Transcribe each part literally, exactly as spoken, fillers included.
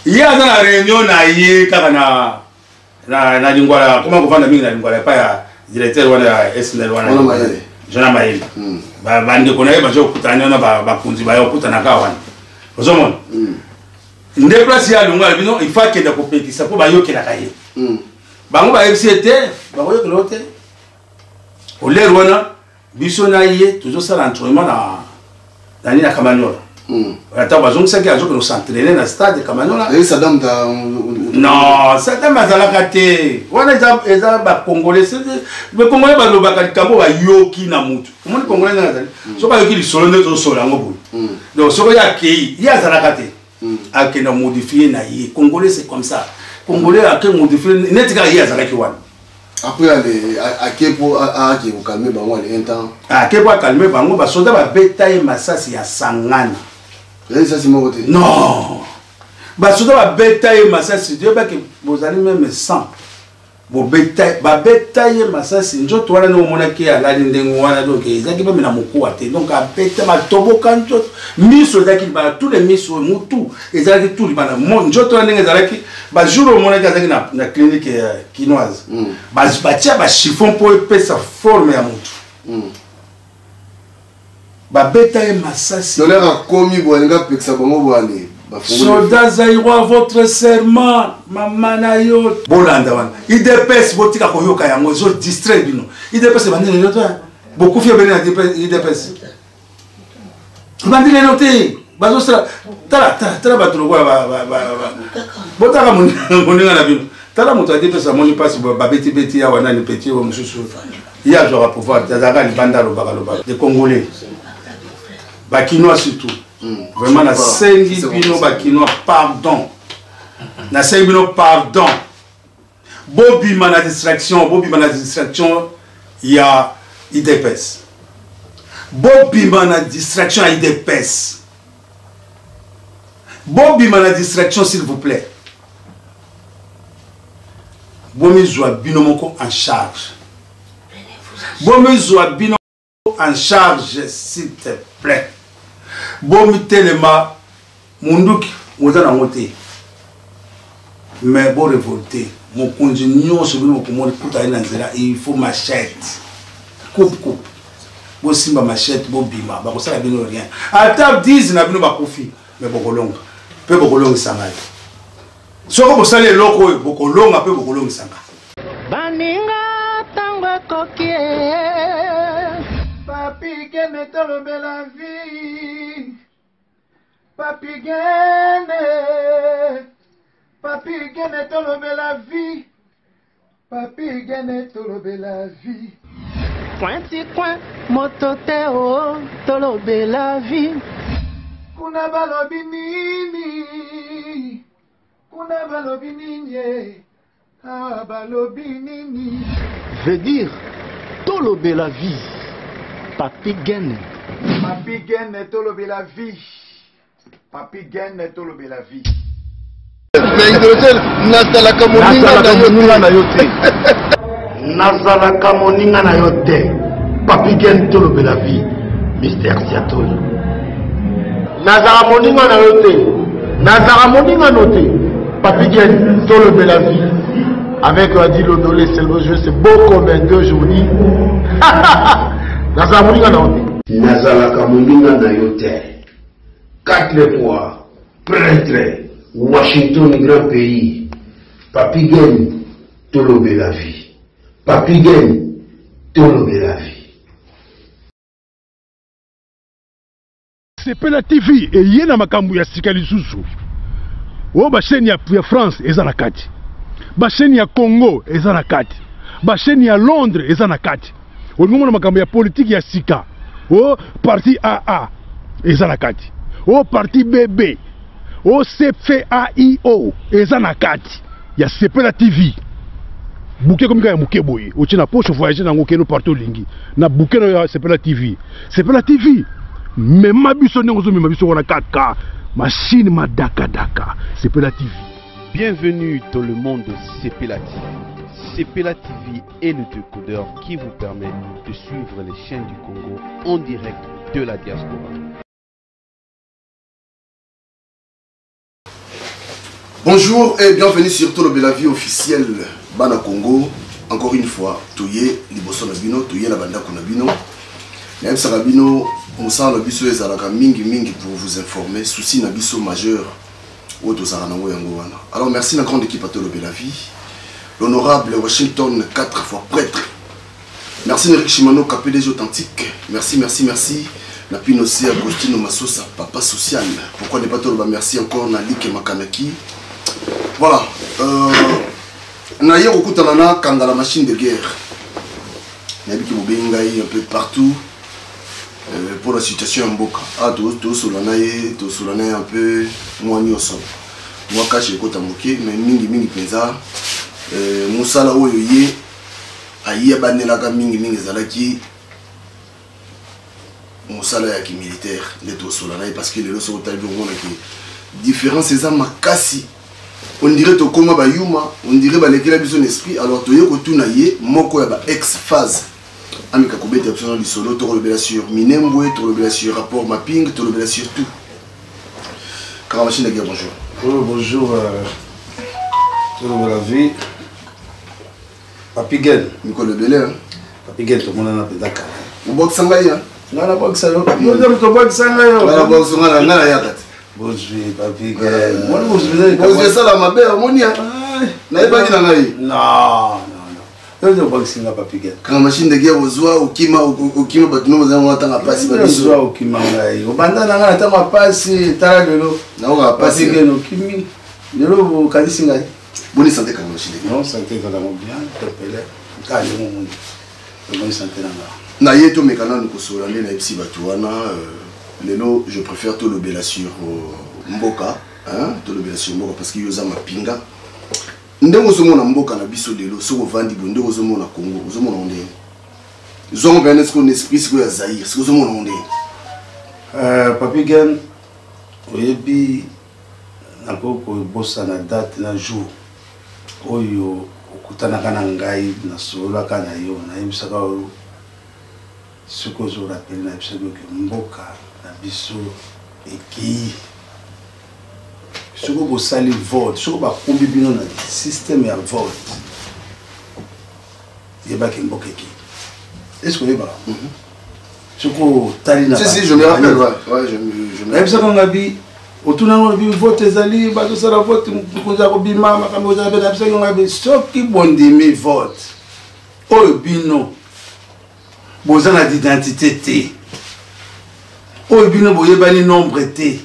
Il y a dans la réunion, il y a na lingwala comment kufanya mingi na lingwala pa ya directeur wana S N L wana Jona Mayele ba bande kona ye bajo kutana na ba bakunzi ba yo kutana ka wana ozomona nde place ya lingwala bino il faut que de compétition pour ba yo ke la kaye bango ba F C T ba yo ke lote o le wana biso na ye toujours ça l'entraînement na na ni na Kamanyola attends bazong ça qui a joué que nous s'entraîner dans stade Kamanyola et ça donne non, ça t'a mal à la caté. On est à les Congolais. Les Congolais, ils ont bakali kambo ba yoki na mutu. Comment les Congolais na zali? So ba yoki li solo ne to solo ngo boy. Donc so ya kei, ya za la caté. A ke na modifier na yi. Congolais c'est comme ça. Congolais a ke modifier net ka ya za la ki wan. Après aller à Kepo à qui vous calmer bango un temps. À Kepo calmer bango ba soldat ba betaille masasi ya sangana. Et ça c'est mon côté. Non. Bah surtout la bétail massa si Dieu que vous allez même sans vos bétail ba bétail massa si njo to wana no mona ki ala ndengo wana donc ezaki même na moko ate donc a bétail ma tobo kanjo miso zaki ba tous les miso mutu ezaki tout bana njo to wana ezaki ba jour au mona ki ezaki na na clinique chinoise ba ba tia ba chiffon pour epesa forme ya mutu ba bétail massa si donc là commis bolinga peksa bango boali. Soldats zaïrois, votre serment, maman nayo. Bolanda wan. Il dépêche botika koyoka yango, zo distrait bino. Il dépêche bandi les notes. Beaucoup fier bena il dépêche. Bandi les notes. Bazo sera tala tala tala batro ba ba ba. Botaka mon moninga na bino. Tala moto a dépêche moni passe ba beti beti ya wana ni petit wa mususu. Il y a genre pouvoir tazaka li banda lo baka lo baka. Les Congolais. Bakinois surtout. Vraiment, na sengi bino bakinois pardon. Na sengi bino pardon. Bobi mana distraction, Bobi mana distraction, il y a I D P S. Bobi mana distraction, I D P S. Bobi mana distraction, s'il vous plaît. Bomi zoa bino moko en charge. Bomi zoa bino en charge, s'il te plaît. Bomi telema munduki mozana ngote mais bon révolté mon continuo sur le comment kuta ina nzela il faut machette coupe coupe bo simba machette bo bima ba ko sala bino rien à table dix na bino ba kofi mais bokolonga pe bokolonga sangai soko bo sala loko bokolonga pe bokolonga sanga baninga tango kokie papi que me tolo bela vie papi gene papi gene tolo bela vie papi gene tolo bela vie pointi coin motote o tolo bela vie kuna balobi nini kuna balobi nini ah balobi nini veut dire tolo bela vie. Papi Gene. Papi Gene tolobe la vie. Papi Gene tolobe la vie. Mais hydrogène, nazalaka moninga na yote. Nazalaka moninga na yote. Papi Gene tolobe la vie. Mister Siatoli. Nazalaka moninga na yote. Nazalaka moninga noté. Papi Gene tolobe la vie. Avec Adi Lodolé, c'est le jeu, c'est beau comme un deux journées. Nazalaka moninga na yote. Quatre fois prêtre Washington grand pays. Papi Gene tolobe la vie. Papi Gene tolobe la vie. Sepela T V et yena makambu ya sikali susu. O ba chaîne ya France eza na kati. Ba chaîne ya Congo eza na kati. Ba chaîne ya Londres eza na kati. Au moment de ma politique, il y a Sika. Au parti A A, Ezanakati. Au parti B B, au C F A I O, Ezanakati. Il y a Sepela T V. Bouquet comme il y a Mouké Boy. Au Tchina Poche, voyager dans Mouké, nous partons Lingi. Na Bouquet, Sepela T V. Sepela T V. Mais ma biso n'engo ma biso wana quatre K. Machine ma daka daka. Sepela T V. Bienvenue dans le monde de Sepela T V. Sepela T V est le décodeur qui vous permet de suivre les chaînes du Congo en direct de la diaspora. Bonjour et bienvenue sur Tolo Belavie officiel Bana Congo. Encore une fois, Toye, Liboso Nabino, Toye la banda Konabino. Même Sarabino, Moussa Nabiso et Zalaka Mingi Mingi pour vous informer. Souci Nabiso majeur. Alors merci la grande équipe à Tolo Belavie. L'honorable Washington, quatre fois prêtre. Merci Eric Shimano, K P D G authentique. Merci, merci, merci. Napino aussi Agostino Massosa, papa social. Pourquoi ne pas Tolo merci encore Nalik Makanaki. Voilà. Euh, Naïe Rokutanana, quand dans la machine de guerre. Nabi Kibobengaï un peu partout. Euh, pour la situation en Boka. Ah, tout tout solanaï, tout solanaï un peu moins nyoso. Moi caché le côté moqué, mais mingi mingi pesa. Moussa la oyoye. Aïe banelaka mingi mingi zalaki. Moussa la yaki militaire de tout solanaï parce que les lois sont taillés au monde qui différence c'est ça makasi. On dirait to koma ba yuma, on dirait ba lekela biso esprit alors to yeko tout naïe moko ya ba ex phase. Amika Kobete option du solo, tu le sur Minembwe, tu le sur rapport mapping, tu le sur tout. Car machine de guerre, bonjour. Oh, bonjour, tu le la vie. Papi Gen. Nicole Belé, hein. Papi Gen, tout le monde en a fait Dakar. Vous boxez Sangaï, hein. Non, la boxe, ça y est. Nous sommes tous boxe Sangaï. La boxe, on a la yakat. Bonjour, Papi Gen. Moi, vous avez boxé ça là, ma belle, harmonia. N'avez pas dit Nangaï. Non. Je ne boxe pas Papi Gen. Quand machine de guerre aux oies, au kima, au kima, batouno, vous avez un temps à passer. Aux oies, au kima, au banda, on a un temps à passer. Tara de l'eau. Non, on va passer. Papi Gen, au kimi. De l'eau, au Kadisingaï. Bonne santé, quand machine de guerre. Non, santé, quand on bien. Topelé. Kali, on est. Bonne santé, là. Naïe, to mekana, nous consolons, na ipsi batouana. Lelo, je préfère tout le bela sur Mboka. Hein, tout le bela sur Mboka parce qu'il y a ma pinga. Ndenge ozomona mboka na biso lelo soko vandi bo ndenge ozomona Congo ozomona onde zongo bene ce qu'on esprit ce que ya Zaïre ce que ozomona onde euh Papi Gen oyebi nako ko bossa na date na jour oyo okutana kana ngai na sola kana yo na yebisaka ce que je rappelle na biso que mboka na biso eki soko bosali vote soko bakombi bino na système ya vote yebaki mboka eki est-ce que yeba soko tali na si si je me rappelle ouais ouais je me yebisa ko ngabi otuna ngo bi vote ezali ba sala vote mukunza ko bima makambo za bena bisa ko ngabi soki bondimi vote oyo bino bozana d'identité te oyo bino boyebani nombre te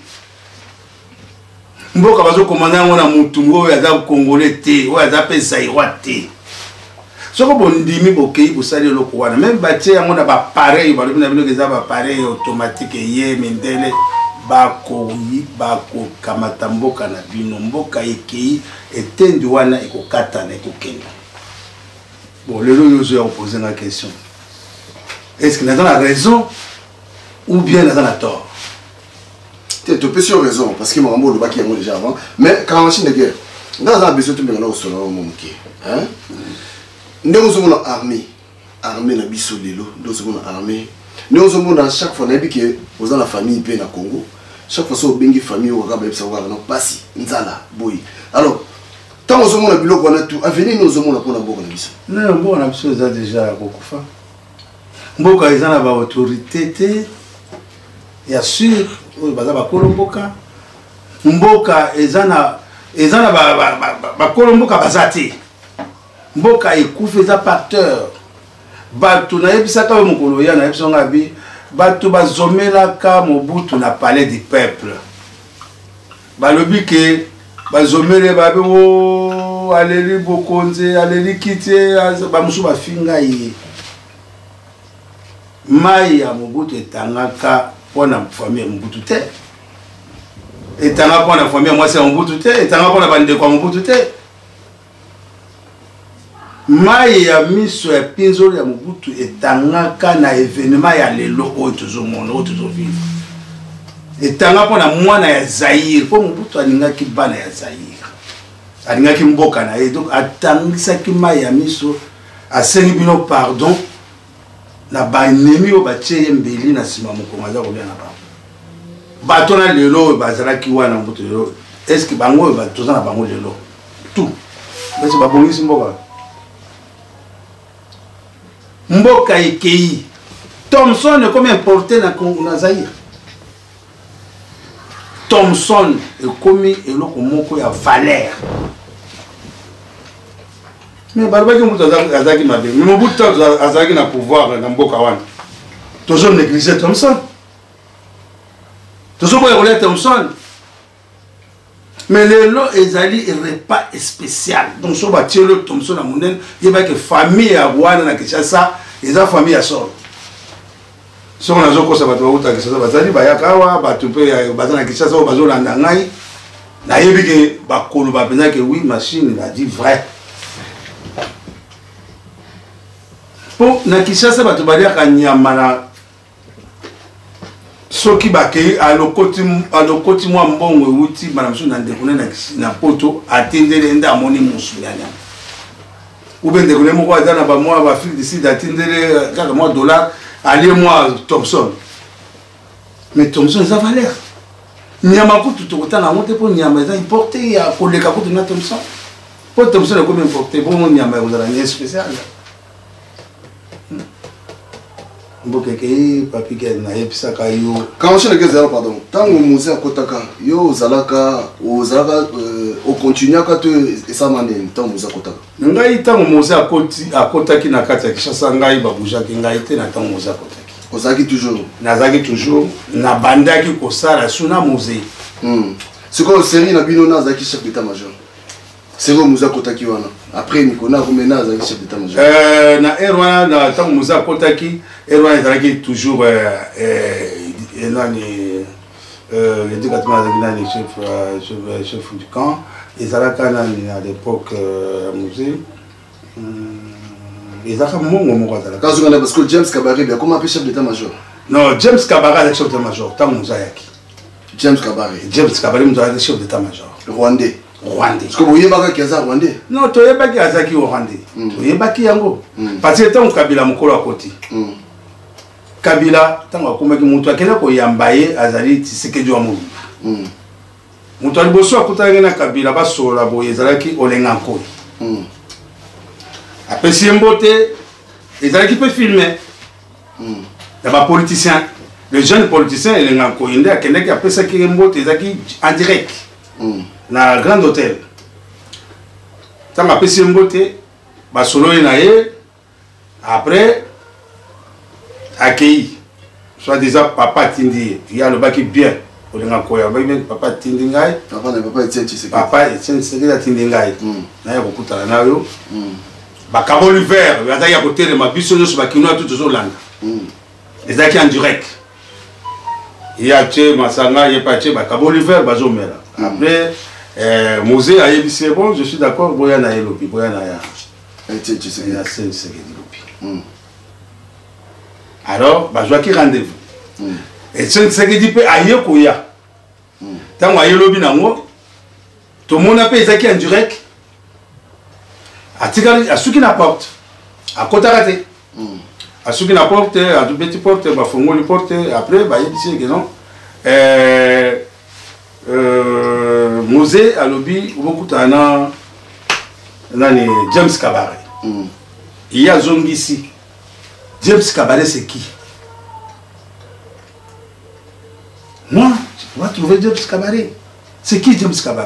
mboka bazo komanda ngo na mutungo oyo aza congolais te oyo aza pe zaïrois te soko bondimi bokei bosali eloko wana même batie yango na bapareil balobi na bino eza bapareil automatique ye mindele bakoyi bakokamata mboka na bino mboka ekei etendi wana ekokatana ekokenda bon lelo oyo ozo ya opose na question est-ce que naza na raison ou bien naza na tort. Tu peux sur raison parce que mon amour le bac est déjà avant mais quand machine de guerre dans un besoin tout maintenant au sol mon qui hein nous sommes en armée armée na biso lelo nous sommes en armée nous sommes dans chaque fois nabi que vous dans la famille pe na Congo chaque fois so bengi famille au kaba epsa wala non pasi nzala boy alors tant nous sommes na biloko na tout avenir nous sommes na pona boka na biso non bon na biso za déjà kokufa mboka ezana ba autorité te ya sûr oyo baza bakolo mboka mboka ezana ezana bakolo mboka baza te mboka ekufa eza pacteur bato nayebisaka oyo mokolo ya nayebisa ngabi bato bazomelaka Mobutu na palais du peuple balobi ke bazomele babe o aleli bokonze aleli kiti bamusu bafinga ye mai ya Mobutu etangaka pona famille Mobutu te etanga pona famille mwasi ya Mobutu te etanga pona bande kwa Mobutu te mai ya miso ya pinzolo ya Mobutu etangaka na événement ya lelo oyo tozomona oyo tozovivre etanga pona mwana ya Zaïre po Mobutu alingaki bana ya Zaïre alingaki mboka na ye donc atangisaki mai ya miso asengi bino pardon na baennemi oyo batie ye mbeli na nsima mokongo aza kolia na bango bato na lelo oyo bazalaki wana Mobutu lelo est-ce que bango va tout ça na bango lelo tout est-ce ba bongisi mboka mboka ikei Thomson est comme importé na na Zaïre Thomson est comme eloko moko ya valeur mais balba ki muto azaki mabe mais Mobutu azaki na pouvoir na mboka wana toujours négliger Thomson toujours boya kolia Thomson mais lelo ezali repas spécial donc so ba tielo Thomson na monene yeba ke famille ya wana na Kinshasa eza famille ya solo so on a zo ko sa bato uta Kinshasa bazali bayaka wa bato pe bazana Kinshasa o bazo landa ngai na yebi ke bakolo ba penza ke oui machine a dit vrai po na Kinshasa bato baliaka nyama na soki bakei alokoti alokoti mwa mbongo euti manamusu na ndekune na na poto atindele nda amoni musu ya nyama ube ndekune moko aza na ba mwa ba fil d'ici atindele kaka mwa dollar ali mwa Thomson mais Thomson eza valeur nyama kutu tokotana monte po nyama eza importé ya koleka kutu na Thomson po Thomson est comme importé po nyama eza na spécial mbokeke papi ke na yebisaka yo quand je le gazelle pardon tant au musée à Kotaka yo zalaka o zalaka au continuaka te ça mandene tant musée à Kotaka ngai tant musée à Koti à Kotaki na kati ya Kinshasa ngai babujaki ngai te na tant musée à Kotaki ozaki toujours nazaki toujours na bandaki ko sala suna musée hmm c'est quoi série na bino na zaki chef d'état major c'est quoi musée à Kotaki wana après Nikona Rumena zaki chef d'état major euh na erwana na tant musée à Kotaki Erwan est toujours euh euh nani euh le département de chef chef chef du camp et Zalaka à l'époque musée et ça mon mon Zalaka parce que James Kabari bien comment appelle chef d'état-major non James Kabara est chef d'état-major tant Mouzayaki James Kabari James Kabari est chef d'état-major rwandais rwandais parce que vous yebaka kiaza rwandais non to yebaki azaki rwandais to yebaki yango parce que tant Kabila mokolo akoti Kabila tango akomaki mutu akena ko yambaye azali Tshisekedi wa Mulumba mm. mutu aliboso akutanga na Kabila basola boye ezalaki olenga nkoi mm. apesi mbote ezalaki pe filmer mm. na ba politicien le jeune politicien elenga nkoi nde akendaki apesaki mbote ezalaki en direct mm. na grand hôtel tango apesi mbote basolo na ye après accueilli soit déjà papa tindi il y a le bac bien on a quoi papa tindi ngai papa na papa Etienne Tshisekedi papa Etienne Tshisekedi tindi ngai na ya kokutana na yo ba kaboli vert ya ya côté de ma biso yo ba kino tout toujours landa les aki en direct il y a che masanga il y a pas che ba kaboli vert bazo mera après euh Mosé a yebisi bon je suis d'accord boya na elopi boya na ya Etienne Tshisekedi ya Tshisekedi lopi alors bah je vais rendez-vous mm. et ce que dit peut ailleurs koya tant ailleurs lobi nango tout le monde a payé zaki en direct à tigari à ceux qui n'apportent à kotarate à ceux qui n'apportent à tout petit porte bah fongo le porte après bah il dit que non euh euh musée à lobby beaucoup tana nani James Kabare il y a Zongisi James Kabare, c'est qui? Moi, tu vas trouver James Kabare. C'est qui James Kabare?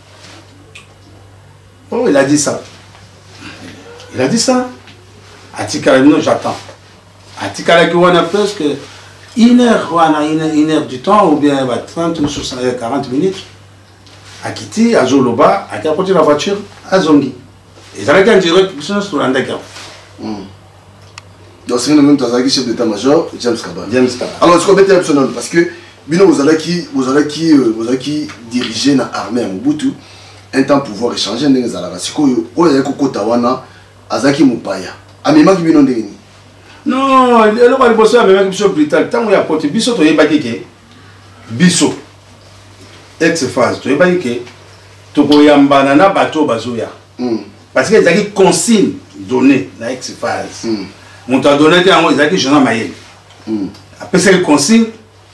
Oh, il a dit ça. Il a dit ça. Atikala, non, j'attends. Atikala, qui a presque une heure, une, une heure du temps, ou bien trente ou quarante minutes, à quitter, à Zoloba, à apporter la voiture, à Zongi. Et ça a été en direct, puis c'est sur l'Andaka. Donc c'est le même temps chef d'état-major James Kabari. James Kabari. Alors est-ce qu'on peut être parce que bino vous allez qui vous allez qui vous allez qui diriger la armée à Mobutu un temps pouvoir échanger ndenge zalaka sikoyo oya ko kotawana azaki mupaya amema ki bino ndenge non le ko liboso amema ki biso brutal tango ya porte biso to yebaki ke biso ex phase to yebaki ke to koyambana na bato bazoya parce que ezaki consigne donnée na ex phase mon temps donné à moi, ils ont dit que je n'ai pas. Après, c'est le consigne,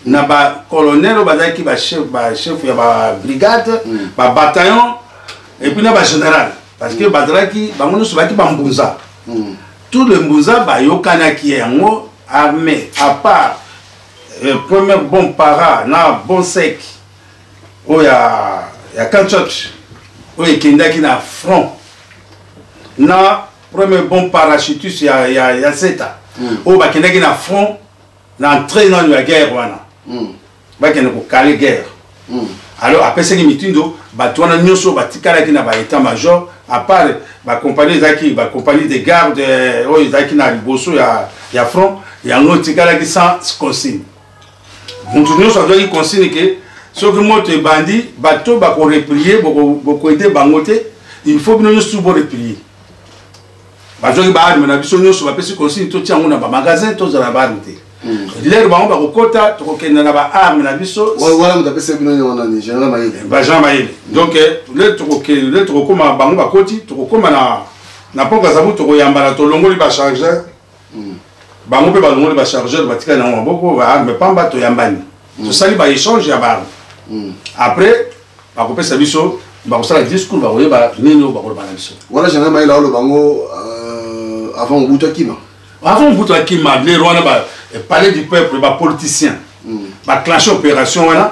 na ba colonel bazaki ba chef ba chef ya ba brigade ba bataillon et puis na ba général parce que bazalaki bango nyonso baki ba mbunza tout le mbunza ba yokanaki yango armée à part le premier bon para na bon sec oya ya kanchot oya kendaki na front na premier bon parachutiste ya ya ya seta o ba kendaki na front na entrée dans la guerre wana ba kende ko caler guerre alors après ce qui mitindo ba twana nyoso ba tikala ki na ba état major à part ba compagnie zaki ba compagnie de garde oya zaki na liboso ya ya front ya ngo tikala ki sans consigne mutu nyonso azwaki consigne ke soki moto ebandi bato bako replier boko aider bango te il faut bino nyonso bo replier bazwaki baarme na biso nyonso bapesi consigne totia yango na bamagasin tozala baarme te lere bango bakokota tokokenda na baarme na biso wana moto apesi bino nani général mayele bajean mayele donc lere tokokoma bango bakoti tokokoma na mpoka zabu tokoyambana tolongoli bachargeur bango mpe balongoli bachargeur batikali nango maboko baarme pamba toyambani tosali baéchange ya baarme après bakopesa biso bakosala discours bakoyeba nini oyo bakoloba na biso wana général mayele aoloba bango avant mobutu akima avant mobutu akima lero wana palais du peuple bapoliticien baclenche opération wana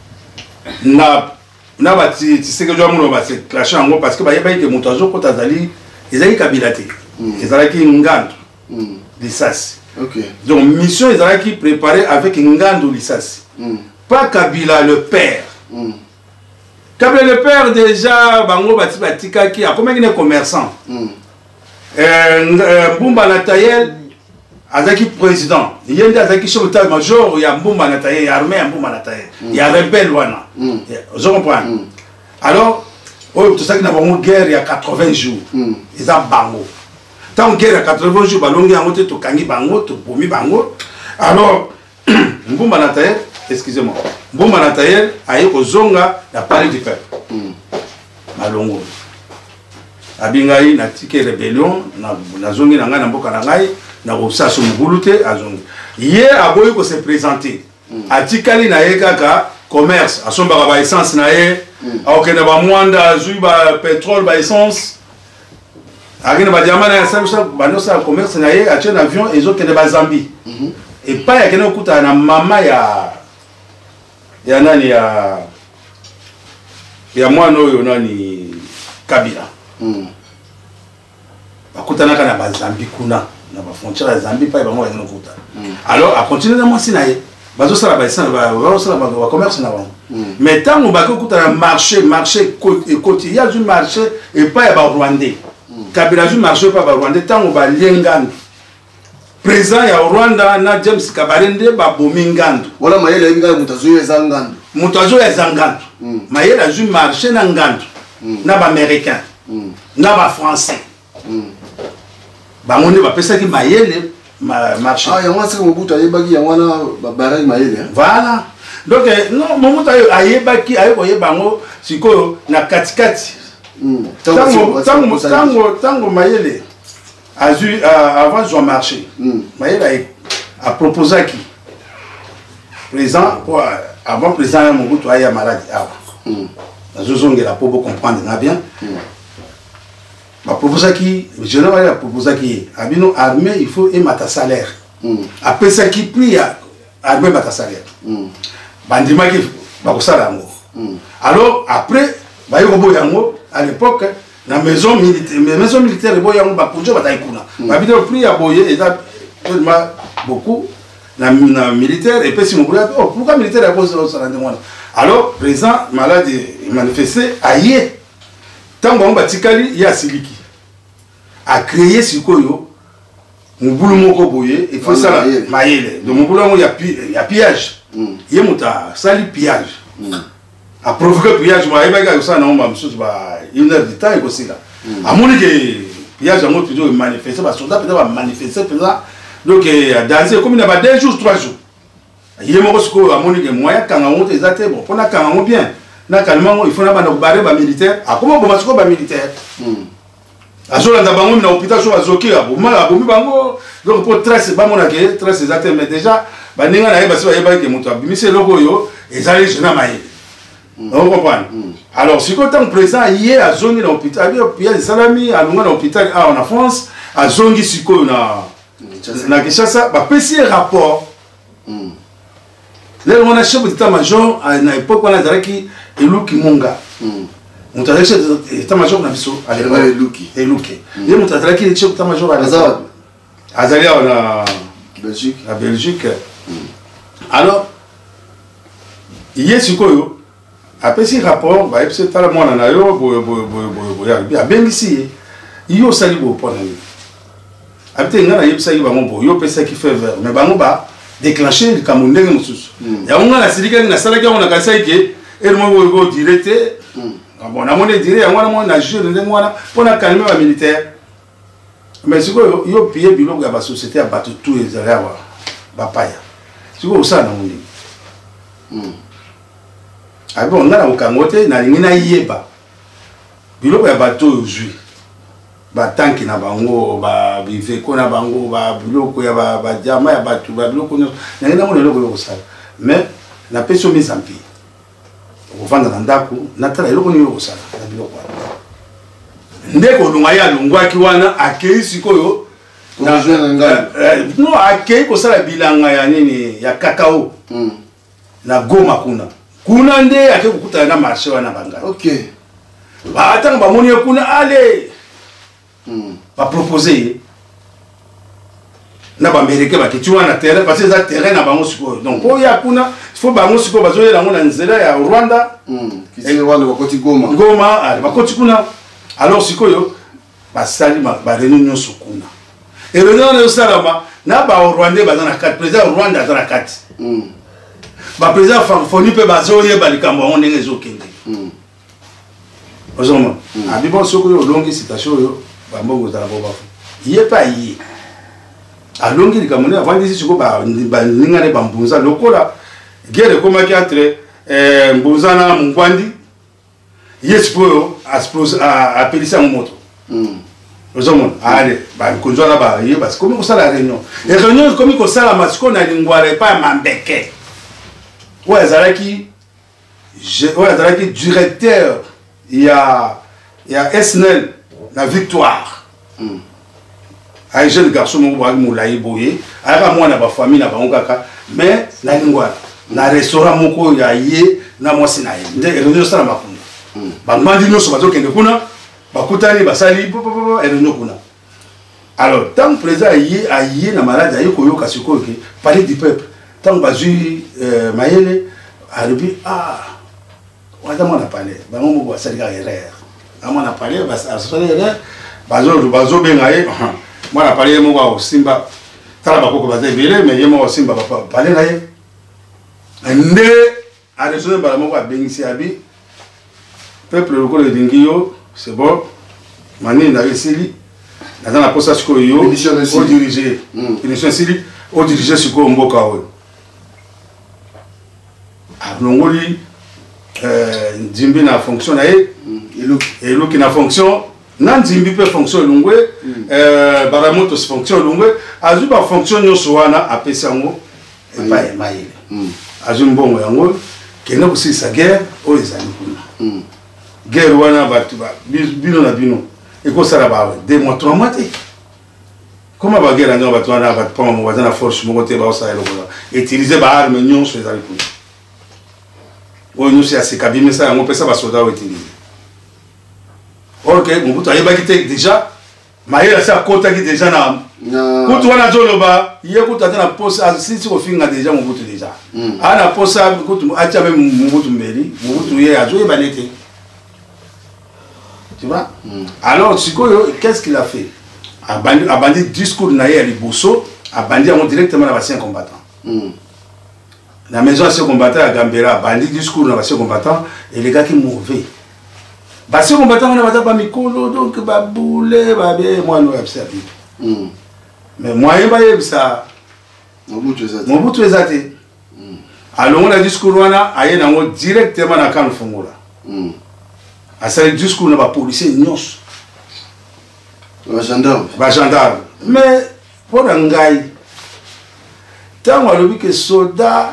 na batisekedi ya mono baclenche yango parce que bayebaki ke moto azokota azali ezalaki kabila te ezalaki ngandu lisasi donc mission ezalaki préparée avec ngandu lisasi pas Kabila le père. Mm. Kabila le père déjà bango bati batikaki a combien de commerçants. Mm. Euh, Mbumba Natayel azaki président. Il y a azaki chef d'état-major, il y a Mbumba Natayel, il y a armée Mbumba Natayel. Il y a rebelle wana. Mm. Je comprends. Mm. Alors, oh tout ça qui n'a pas une guerre il y a quatre-vingts jours. Mm. Ils ont bango. Tant guerre il y a quatre-vingts jours, balongi en route to kangi bango, to bomi bango. Alors, Mbumba Natayel excusez-moi. Mbumba Natayel a eu zonga la palais du peuple. Malongo. Abingai na tike rébellion na zongi na nga na mboka na ngai na kosa so mugulute azongi. Hier aboyi ko se présenter. Atikali na yekaka commerce, asomba ba essence na ye, akokenda ba mwanda azui ba pétrole ba essence. Akina ba diamana ya sabusa banosa commerce na ye, atie un avion ezokende ba Zambie. Et pas ya kena okuta na mama ya ya nani ya ya mwana oyo nani Kabila mm. Bakutanaka na ba Zambie kuna na ba frontière ya Zambie pa bango bazana kuta mm. Alors a continuer na mwasi na ye bazo sala ba sala ba bazo sala ba commerce na bango mm. Mais tant on ba kuta na marché marché côté il y a du marché et pas ya ba Rwandais mm. Kabila du marché pas ba Rwandais tant on ba liengana président ya Rwanda na James Kabarende ba bomingandu wala mayele yinga mutazo ya zangandu mutazo ya zangandu mm. Mayele a ju marché na ngandu mm. Na ba américain mm. Na ba français mm. Ba moni ba pesa ki mayele ma marché ah ya mwasi Mobutu ayebaki ya wana ba barrage mayele hein? Voilà donc non Mobutu ayebaki ayebo yebango sikoyo na katikati mm. Tango tango tango tango mayele a vu euh, avant de marché, mm. Mayele a, a proposé qui président pour avant président Mobutu a malade avant. La zone la pour comprendre bien. A proposé qui je ne vais pas proposer qui abino armée il faut et mata salaire. Après ça qui prie armée mata salaire. Bandima qui ba ko sala ngo. Alors après ba yo bo yango à l'époque la maison militaire, mais maison militaire, il y a un projet qui est là. Il y a un prix à boyer, il y a beaucoup de militaires. Et puis, si vous voulez, pourquoi militaire est posé au salon de moi? Alors, le président malade manifesté, aïe, tant qu'on a ticali, il y a Siliki. A créé ce qu'il y a, Moko boyer, il faut ça, Maïle. Donc, mon boulot, il y a pillage. Il y a un pillage. A provoqué le pillage, une heure de temps et aussi là. À mon avis, le pillage a toujours manifesté, les soldats peuvent manifester, donc dans comme il y a deux jours, trois jours. Il y a à mon avis, moyen quand on est exacté, bon, pour quand on bien, il faut barrer les militaires. À comment on va les militaires? À ce moment-là, on a l'hôpital sur Azoki, donc pour tracer, tracer exactement, mais déjà, baninga na ye basi bayeba ke moto abimisi eloko oyo ezali jeune mayele. On comprend. Alors si quand le président hier a zongi dans l'hôpital, il y a des salami à longueur dans l'hôpital en France, à zongi siko na na Kinshasa, bah petit rapport. Là on a chef d'état-major à une époque on a dit qui Eluki Munga. On t'a dit chef d'état-major na biso à l'époque Eluki. Eluki. Et on t'a dit chef d'état-major à Azad. Azalia on a Belgique. La Belgique. Alors il y a siko après ce rapport, bah c'est tout le monde en a eu, boy boy boy boy boy. Bien ici, il y a aussi beau pour nous. Après il y a eu ça, il va mon boy, il y a personne qui fait vert, mais bah on va déclencher le Camerounais comme ça. Il y a un gars là, c'est quelqu'un qui a salé qui on a cassé qui est, et le monde va direct. Bon, on a mon direct, on a mon agir, on a on a calmé les militaires. Mais c'est quoi, il y a payé bilo que la société a battu tous les arrêts, bah païa. C'est quoi ça non on dit? Ah bon, on a au Cameroun, na lingina yeba. Biloko ya bateau aujourd'hui. Ba tanki na bango, ba biveko na bango, ba biloko ya ba ba diama ya batu, ba biloko na ngina mo lelo ko sala. Mais na peso mise en pied. Ko vanda na ndako, na tala eloko ni ko sala, na biloko. Ndeko lunga ya lungwa ki wana akei sikoyo na no akei ko sala bilanga ya nini ya kakao. Na Goma kuna. Kuna nde ake kukuta na marché wana banga. OK. Ba atanga ba moni kuna ale. Hmm. Ba proposer. Na ba américain ba kitu wana terrain parce que ça terrain na bango siko. Donc ko ya kuna il faut bango siko bazoye la ngona nzela ya Rwanda. Hmm. Kisi wale bakoti Goma. Goma, ale bakoti kuna. Alors siko yo ba sali ba réunion sukuna. Et réunion na salama na ba Rwanda ba na quatre président Rwanda za na quatre. Hmm. Ba président francophonie pe bazoye balikambo on ndenge ezokende. Mm. Ozoma. Abi bon soko yo longi citation yo ba mbongo za bo ba. Yé pa yé. A longi likamone avant disi soko ba ba ningane ba mbunza lokola guerre komaki entre eh mbunza na mungwandi. Yé sipo expose a appelisa moto. Mm. Ozoma. Allez, ba konzo na ba yé parce que comme ça la réunion. Et réunion comme ko sala masiko na lingware pa mambeke. Ouais, Zaraki, ouais, Zaraki, directeur, il y a, il y a S N L, la victoire. Mm. Un jeune garçon, mon moulaï boye, alors moi, na ba famille, na ba onkaka, mais la lingua, na restaurant moko ya yé, na moi c'est naïe. Et le ça na makuna. Ba mandi no so bazo kende kuna, ba kutani ba sali, et le no kuna. Alors, tant que président yé a yé na malade, yé koyo kasiko ke, parler du peuple. Tant que j'ai euh, Mayele, a dit ah, on a parlé, on a parlé, on a parlé, on a parlé, on Simba, Talabako va développer, mais il y a Simba parler là. Ndé a résolu par la mot à Benisiabi, peuple local de Dingio, c'est bon, Mani n'a réussi, dans la poste à ce qu'il y a, au diriger, émission Sili, au diriger ce qu'on mboka. Longoli Nzimbi na fonction na ye et l'autre qui na fonction nan Nzimbi peut fonction longwe euh baramoto fonction longwe azu ba fonction nyoso wana apesa ngo e pa e maile azu mbongo yango kena kusisa guerre o ezali kuna guerre wana batu ba bino na bino e ko sala ba deux mois trois mois te comment ba guerre nga batu wana ba pa mo wazana force mo te ba osala lokolo utiliser ba arme nyonso ezali kuna. Oh, nous c'est assez cabine, ça, on peut ça, va soldat utiliser. Ok, bon, vous avez quitté déjà, mais il y a ça, côté qui déjà, quand tu vas dans le bas, il y a quand tu as la poste, si tu as déjà, on vote déjà. À la poste, quand tu as même mon vote mairie, mon vote, il y a joué, banité. Tu vois? Alors, qu'est-ce qu'il a fait? A bandit discours naïe à Liboso, a bandit directement à l'ancien combattant. La maison à ce combattant à Gambera, bandit discours dans ce combattant, et les gars qui mauvais. Bah, ce combattant, on a pas mis colo, donc, bah, boule, bah, bien, moi, nous, observé. Mais moi, il ça. Mon bout de zate. Alors, on a discours, on a, aïe, on directement à Kan Fongola. À ce discours, on a policier, nyos. Bah, gendarme. Bah, gendarme. Mais, pour un gars, Tant alobi que soldat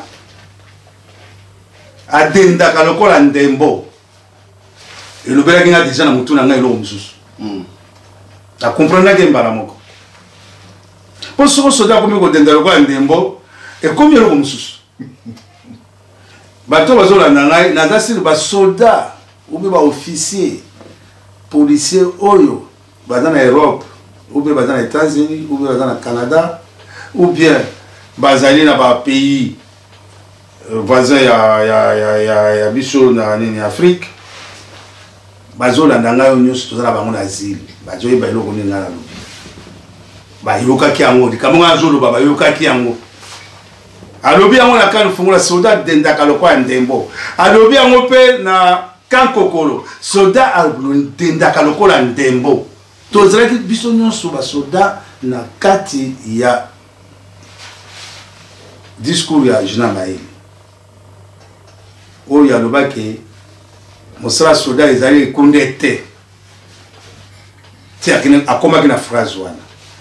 adendaka lokola ndembo. Et le bel qui a déjà na mutu na ngai lo mususu. A comprendre que mbala moko. Pour ce soldat comme ko denda lokola ndembo et comme lo mususu. Bato bazola na ngai na dasi ba soldat ou bien ba officier policier oyo dans l'Europe ou bien dans les États-Unis ou bien dans le Canada ou bien bazali na ba pays voisins ya ya ya ya ya biso na nini Afrique bazola ndanga yo nyusu tozala bango na asile bazoye ba iloko ninga na lobi ba yoka ki yango dikamo azolo baba yoka ki yango alobi yango na kan fungula soldat dendaka lokwa ndembo alobi yango pe na kan kokolo soldat dendaka lokola ndembo tozala ki biso nyonso ba soldat na kati ya discours ya Jina Maïli oyo alobaki mosala soldat ezali ekunde te ti akomaki na phrase wana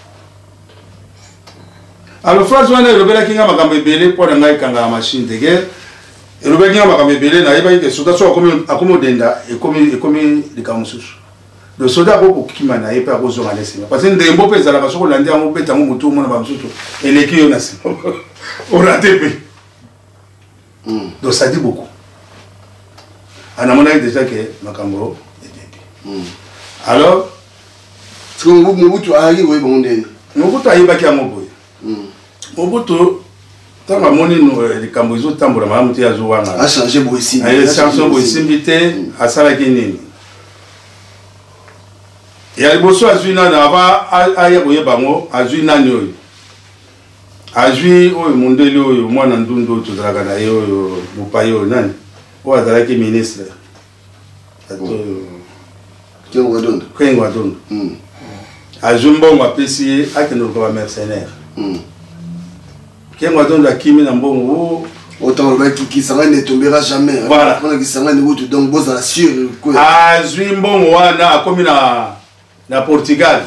alors phrase wana elobelaki nga makambo ebele mpo na ngai ekangaka machine de guerre elobelaki nga makambo ebele nayebaki ke soldat so akomi odenda ekomi likambo mosusu le soldat akokokima na ye mpe akozonga na nsima parce que ndembo mpe ezalaka soki olandi yango obetango motu omona bamosusu eleki yo na nsima orate mpe donc ça dit beaucoup anamonaki déjà que makambo ebebi alors Mobutu ayaki boye bango ndeni Mobutu ayebaki yango boye Mobutu ntango amoni likambo ezotambola malamu te azowanga achange boye simbi achange boye simbi te asalaki nini ya liboso azwi nani ava aya koyeba bango azwi nani oyo azwi oyo mondeli oyo mwana ndundu oyo tozalaka na ye oyo mopai oyo nani oyo azalaki ministre Kengo Adondo Kengo Adondo azwi mbongo apesi ye akende lokola mercenaire Kengo Adondo akimi na mbongo autant le mec qui s'en ne tombera jamais voilà qui s'en ne route donc vous assure azwi mbongo wana akomi na na Portugal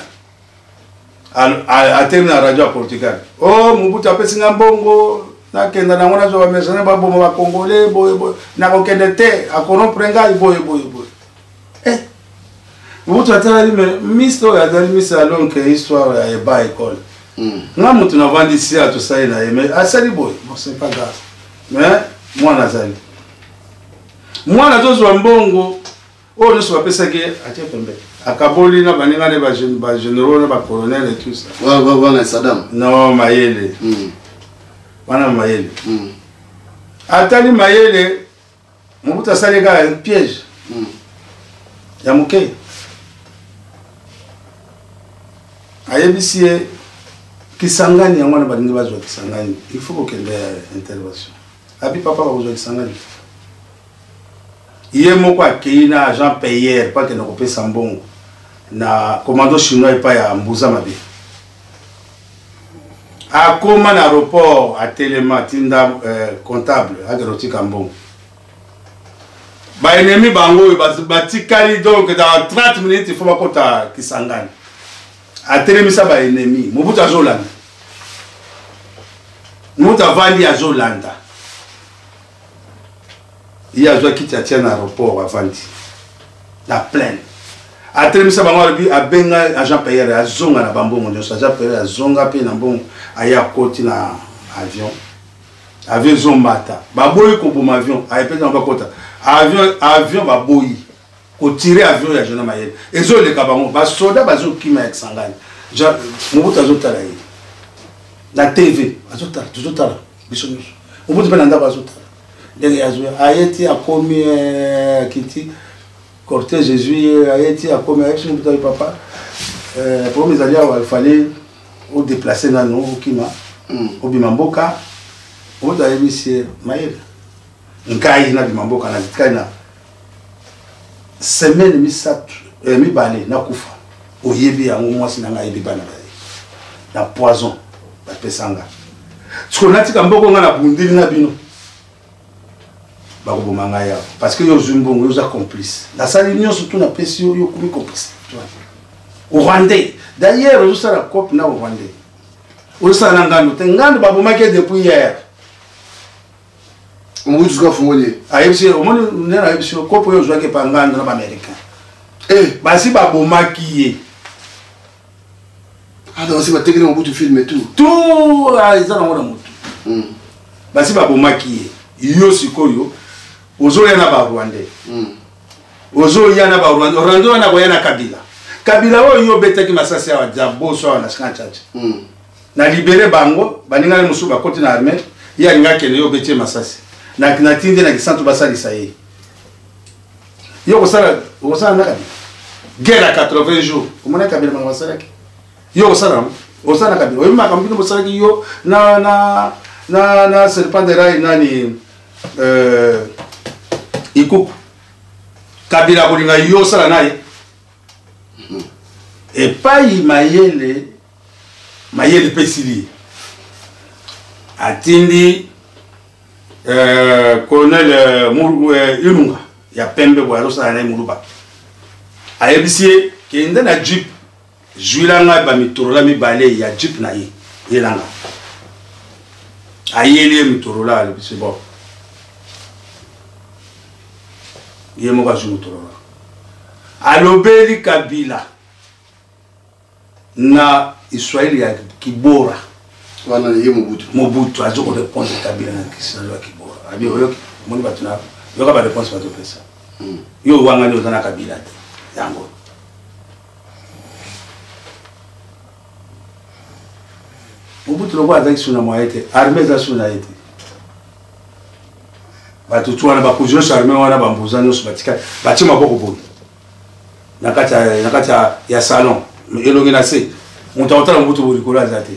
a terminé la radio à Portugal oh Mobutu apesi nga mbongo nakenda nango nazo ba mercenaire ba bomo ba congolais boye boye na kokende te akono prenga boye boye boye eh Mobutu atala mais misto ya dali misa longue histoire ya ba école nga mutu na vandi si a to sai na mais asali boye bon c'est pas grave mais moi nazali moi na tozo mbongo oh ne soit pas ça que atie pembe akaboli na baninga ne ba jeune ba généraux na ba colonel et tout ça wa wa wa na Saddam non Mayele wana Mayele atali Mayele Mobutu asali ka un piège ya muke ayebisi Kisangani yango na baninga bazwa Kisangani il faut que le intervention abi papa ba bazwa Kisangani il est moko akei na agent payeur pas que na kopesa mbongo na commando chinois et pas ya Mbuza Mabe akoma na aéroport à Téléma tinda comptable agrotika mbongo ba ennemi bango batikali donc dans trente minutes il faut bakota Kisangani a Télémisa ba ennemi Mobutu azolanda Mobutu avandi azolanda il y a joué qui tient à l'aéroport à Vandi la plaine a Télémisa bango a benga agent payeur a zonga na bambo mon agent payeur a zonga pe na bon aya koti na avion avion zombata baboyi ko boma avion a epé na bakota avion avion baboyi ko tirer avion ya Jona Mayele ezo le kabango ba soda bazo kima Kisangani ja Mobutu azotala yi na T V azotala azotala biso biso Mobutu pe na ndako azotala ndenge yazwe ayeti akomi kiti cortège Jésus ayeti akomi ayeti Mobutu papa euh pour mes alliés il fallait au déplacer na no kima au bimamboka Mobutu ayebisi Mayele ngai na bimamboka na tikai na semaine misatu eh mi balé na kufa oyebi yango mwasi na ngai bibana na poison ba pesanga tsko natika mboko nga na bundili na bino ba ko bomanga ya parce que yo zumbongo yo za complice la sali nyonso tout na pesi yo yo komi complice au Rwandais d'ailleurs yo sala cop na au Rwandais osala ngando te ngando babomaki depuis hier Mobutu suka fungoli ayebisi omoni nena ayebisi kopo yo zwaki pa ngando na baaméricain eh basi babomaki ye ah donc c'est pas tekele Mobutu film et tout tout eza nango na motu basi babomaki ye yo sikoyo ozoya na barwandais ozoya na barwandais orlando wana boya na kabila kabila oyo yo betaki masasi ya jaboso wana skanchache na libéré bango baninga le musu bakoti na armée ya linga kene yo betie masasi na na tinde na kisantu basali saye yo kosala kosala na kabila guerre à quatre-vingts jours komona kabila bango basala ki yo kosala kosala na kabila oyo makambino basala ki yo na na na na serpent de rail nani euh ikuku kabila bolinga yo sala naye et pas mayele mayele pesili atindi euh colonel Muru Ilunga ya pembe bo alosa na Muluba ayebisi ke nda na jeep juilanga ba mitorola mi bale ya jeep na ye yelanga ayele mitorola le c'est bon yemo ka mitorola alobeli kabila na Israeli ya Kibora wana ye Mobutu Mobutu azoko répondre kabila na kisalo ya Kibora abi oyo moni batuna yoka ba réponse ba topesa yo wanga ni ozana kabila yango Mobutu lokwa azaki suna moyete armée za suna ete batu tuwana ba kujo armée wana bambuza no subatika batima boko boyi nakata nakata ya salon elongi na se muta otala Mobutu bolikolo azate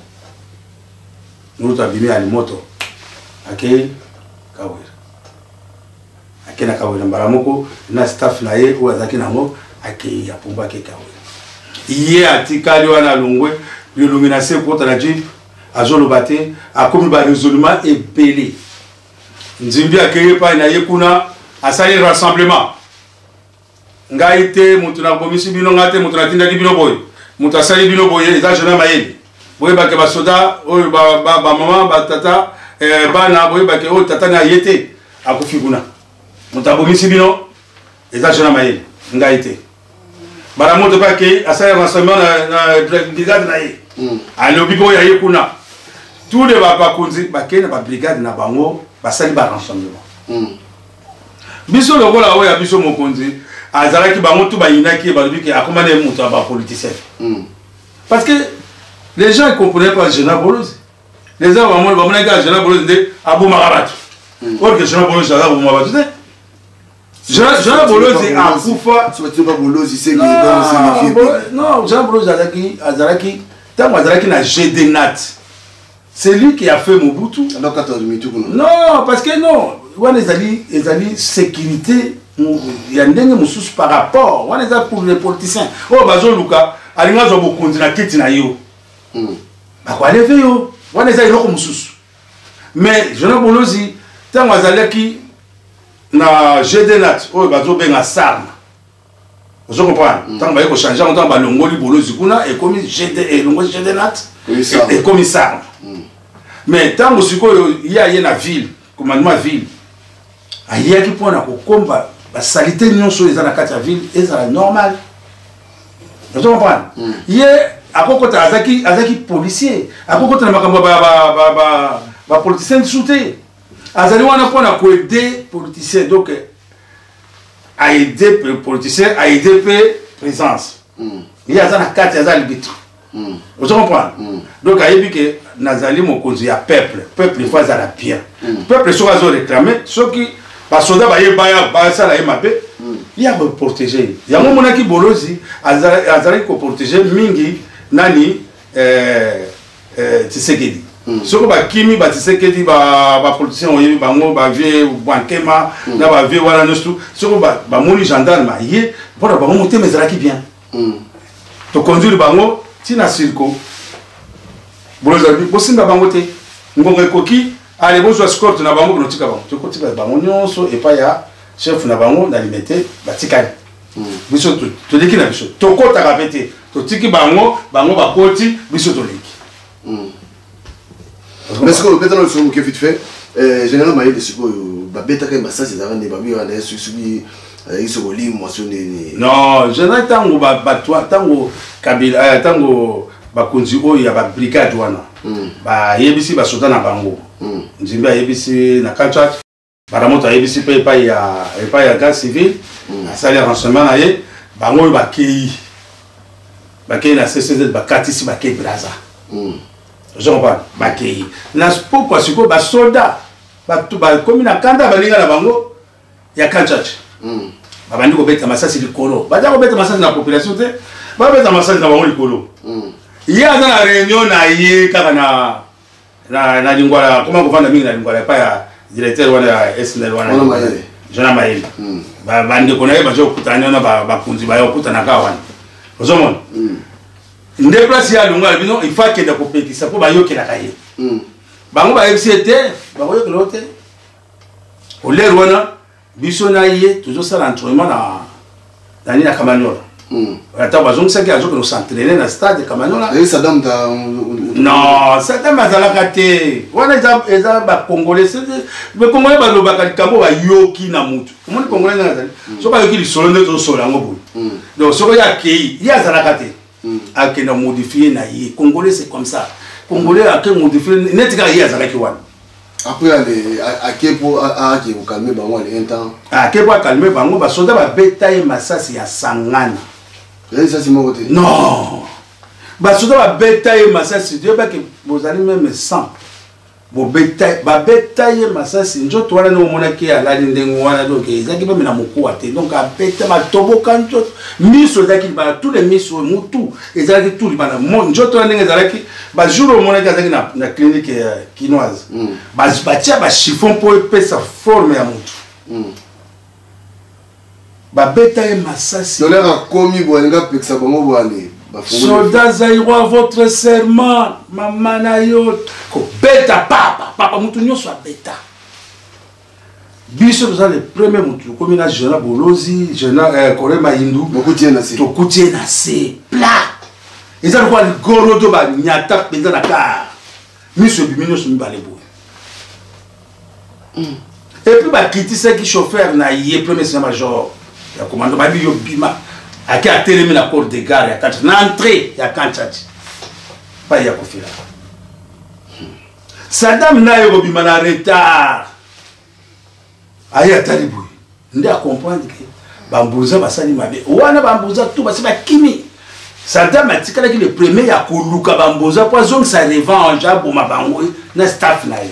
Mobutu abimi ali moto ake kawera ake na kawera mbala moko na staff na ye o azaki nango ake ya pumba ke kawera iye atikali wana lungwe elongi na se kota na jeep azolo bate akomi ba résolument ebele nzimbi akeye pa na ye kuna asali rassemblement ngai te mutu na bomisi bino ngate mutu na tinda bino boy mutu asali bino boye eza jona mayeli boye bake ba soda oyo ba ba mama ba tata eh bana boye bake o tata na yete akufi kuna mutu abomisi bino eza jona mayeli ngai te bara moto bake asali rassemblement na brigade na ye alobi boye ye kuna tous les bakunzi bake na ba brigade na bango basali ba rassemblement biso lokola oyo biso mokonzi azalaki bango tout bayinaki balobi ke akomane mutu ba politicien parce que les gens ne comprenaient pas Général Bolozi les gens vraiment vraiment que Général Bolozi de Abou Marabat or que Général Bolozi Abou Marabat Général Bolozi a kufa tu pas Bolozi c'est non Général Bolozi azalaki azalaki tant azalaki na G D N A T c'est lui qui a fait Mobutu alors quatorze minutes non parce que non on ezali ezali sécurité il y a ndenge mususu par rapport on est là pour les politiciens oh bazo luka alinga zo bokonzi na kiti na yo ba kwa lever yo on est là iloko mususu mais Général Bolozi tant azalaki na G D N A T oh bazo benga sarma vous comprenez tant ba ko changer on tant ba longoli Bolozi kuna et comme G D et longoli G D N A T et comme sarma mais tant musiko il y a y na ville commandement ville ayaki pona ko komba la salité nyonso eza na kati ya ville eza normal vous comprenez ye akokota azaki azaki policier akokota na makambo ba ba ba ba politicien souté azali wana pona ko aider politicien donc a aider politicien a aider présence il y a ça na kati ya libitre vous comprenez donc ayebi ke nazali mokonzi ya peuple peuple il faut ça la bien peuple so azo réclamer ceux qui parce que ba ye baya ba ça la mabe il y a pour protéger il y a mon monaki Bolozi azali ko protéger mingi nani euh euh Tshisekedi soko ba kimi ba Tshisekedi ba ba politicien oyebi bango ba vie bankema na ba vie wala nostu soko ba ba moni gendarme ye pour ba mo te mezalaki bien to conduire bango tina circo Bolozi bi bosinga bango te ngonga ekoki allez bonjour escorte na bango no tika bango to ko tika bango nyonso et pas ya chef na bango na limité batikali biso to to leki na biso to kota ka pete to tiki bango bango bakoti biso to leki Parce que peut-être le son qui vite fait généralement il est quoi ba beta quand ça c'est avant des babi on est sur ils se relient mentionné non généralement tango ba batwa tango kabila tango ba konzi o ya ba brigade wana ba yebisi ba soda na bango nzimba yebisi na contract ba moto yebisi pe pa ya pa ya gaz civil asali renseignement na ye bango ba kei ba kei na C C Z ba katisi ba kei braza je comprends ba kei na pourquoi siko ba soda ba tu ba komi na kanda ba linga na bango ya contract ba bandi ko beta masasi likolo ba ja ko beta masasi na population te ba beta masasi na bango likolo iya na réunion na ye kaka na na na lingwala comment ko vanda mingi na lingwala pa ya directeur wana S N L wana Jona Mayele ba bandi ko na ye ba jo kutana na ba ba kunzi ba yo kutana ka wana ozomona nde place ya lingwala bino il faut que de compétition pour ba yo ke la kaye bango ba F C T ba yo ke lote o le wana biso na ye toujours ça l'entraînement na na ni na Kamanyola ata bazong saki azo ko s'entraîner na stade Kamanyola et Saddam da non Saddam azalaka te wana eza eza ba congolais ba congolais ba lobaka likambo ba yoki na mutu omoni congolais na azali soko yoki li solo ndeto solo ngo boy donc soko ya kei ya azalaka te akena modifier na ye congolais c'est comme ça congolais a que modifier netika ye azalaki wana après aller à Kepo à qui vous calmer bango les un temps à Kepo calmer bango ba soda ba betaille masasi ya sangana et ça c'est mon côté non ba soda ba betaille masasi Dieu ba que vous allez même cent bo betaille ba betaille masasi njoto wana no mona ki ala ndengo wana donc ezaki ba mina mokuwa te donc a beta ma toboka njoto miso zaki ba tous les miso mutu ezaki tout libana njoto wana ndenge ezalaki ba jour mona ki azaki na na clinique chinoise ba ba tia ba chiffon pour pesa forme ya mutu ba betaille masasi donc là commis boanga peksa bango boale soldat zaïrois votre serment maman na yo ko beta papa papa mutu nyoso a beta biso nous le premier mutu comme na jeune bolozi jeune euh Kore Mayindu beaucoup tient na c'est to kutie na c'est plat ils ont quoi le gorodo ba nyata penda na car miso bimino so mbale bo et puis ba kiti c'est qui chauffeur na yé premier c'est major ya commando ba bi yo bima aki a télémi la porte de gare ya kancha na entrée ya kancha pas ya kofila Saddam na yo bima na retard aya talibu ndi a comprendre que bambuza basali mabe wana bambuza tout basi ba kimi Saddam atikala ki le premier ya koluka bambuza poison sa revanche abo mabango na staff na yo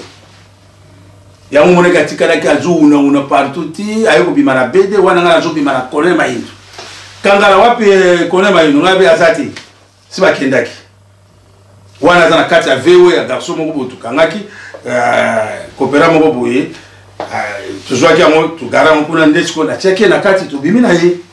ya mumone katikala ki azu una una partout ti ayo bima na bede wana ngala zo bima na Kore Mayindu kangala wapi Kore Mayindu ngabe azati siba kendaki wana zana kati ya V O ya garçon moko botu kangaki euh coopéra moko boye toujours ki amo tu gara mo kuna ndechiko na cheke na kati to bimi na ye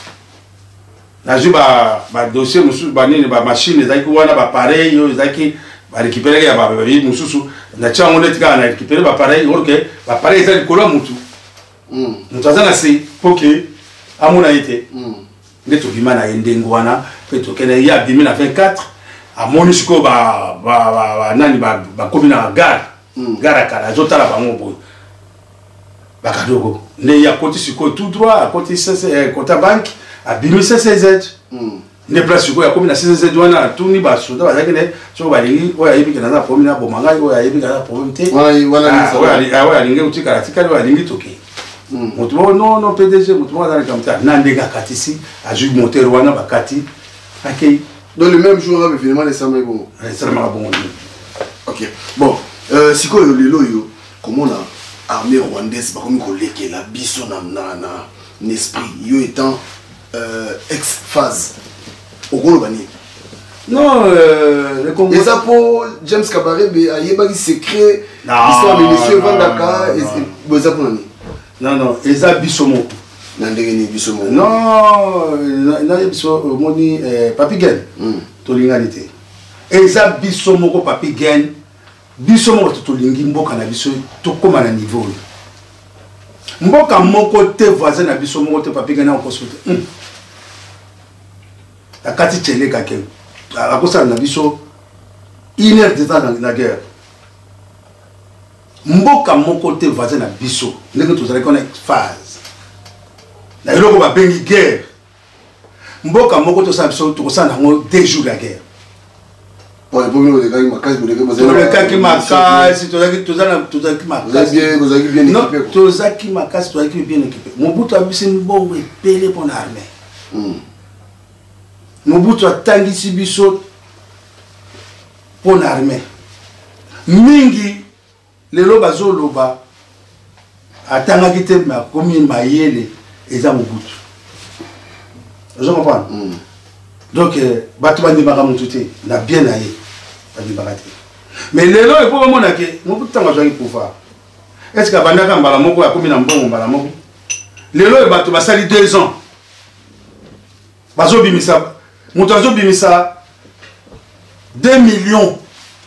na juba ba dossier musu ba nini ba machine zaki wana ba pareil yo zaki ba récupérer ya ba ba mususu na chango netika na récupérer ba pareil orke ba pareil zaki kola mutu mm mutazana si poke amuna ite mm ndeto bima na ndengo wana pe to kene ya bimi na vingt-quatre a monisiko ba ba ba nani ba ba komi na gare gare kala zotala bango boy bakadogo ne ya koti siko tout droit à côté c'est kota bank a bimi C C Z ne place siko ya komi na C C Z wana tuni ba soda ba zakene so ba lingi oya yibi kana za komi na bomanga oya yibi kana problème te wana oya oya lingi utika ratika oya lingi toke mutu non non P D G mutu wana kamta na ndega katisi a ju moteur wana bakati akei dans le même jour avec finalement les samay bon c'est vraiment bon ok bon euh siko yo lelo yo comment on a armée rwandaise ba comme koleke la biso na na na n'esprit yo étant euh ex phase au gros bani non euh le Congo et ça pour James Kabarebe a yeba qui secret histoire de monsieur Vandaka et boza pour nani non non eza bisomo nandengeni bisomo non na biso moni Papi Gen to lingalité eza bisomo ko Papi Gen bisomo to lingi mboka na biso to koma na niveau mboka moko te voisin na bisomo te Papi Gen na consulter akati chele kake akosa na biso une heure de temps dans la guerre. Mboka mon côté voisin na biso. Ndenge tozali kona phase. Na eloko ba bengi guerre. Mboka mon côté ça biso to ça na deux jours la guerre. Pour le premier de gagner ma case pour le gagner. Pour le cas qui ma case, tozali tozali tozali ma case. Bien, vous avez bien équipé. Non, tozali ma case, tozali bien équipé. Mobutu a bisi mbongo epele pour l'armée. Mobutu a tangisi biso pour l'armée. Mingi lelo bazo loba atanga kite ma komi mayele eza Mobutu. Je comprends. Donc bato bandi baka mututé na bien aye bandi bakati. Mais lelo e pour mona ke Mobutu tanga zaki pouvoir. Est-ce que bandaka mbala moko ya komi na mbongo mbala moko? Lelo e bato basali deux ans. Bazo bimisa mutu azo bimisa deux millions.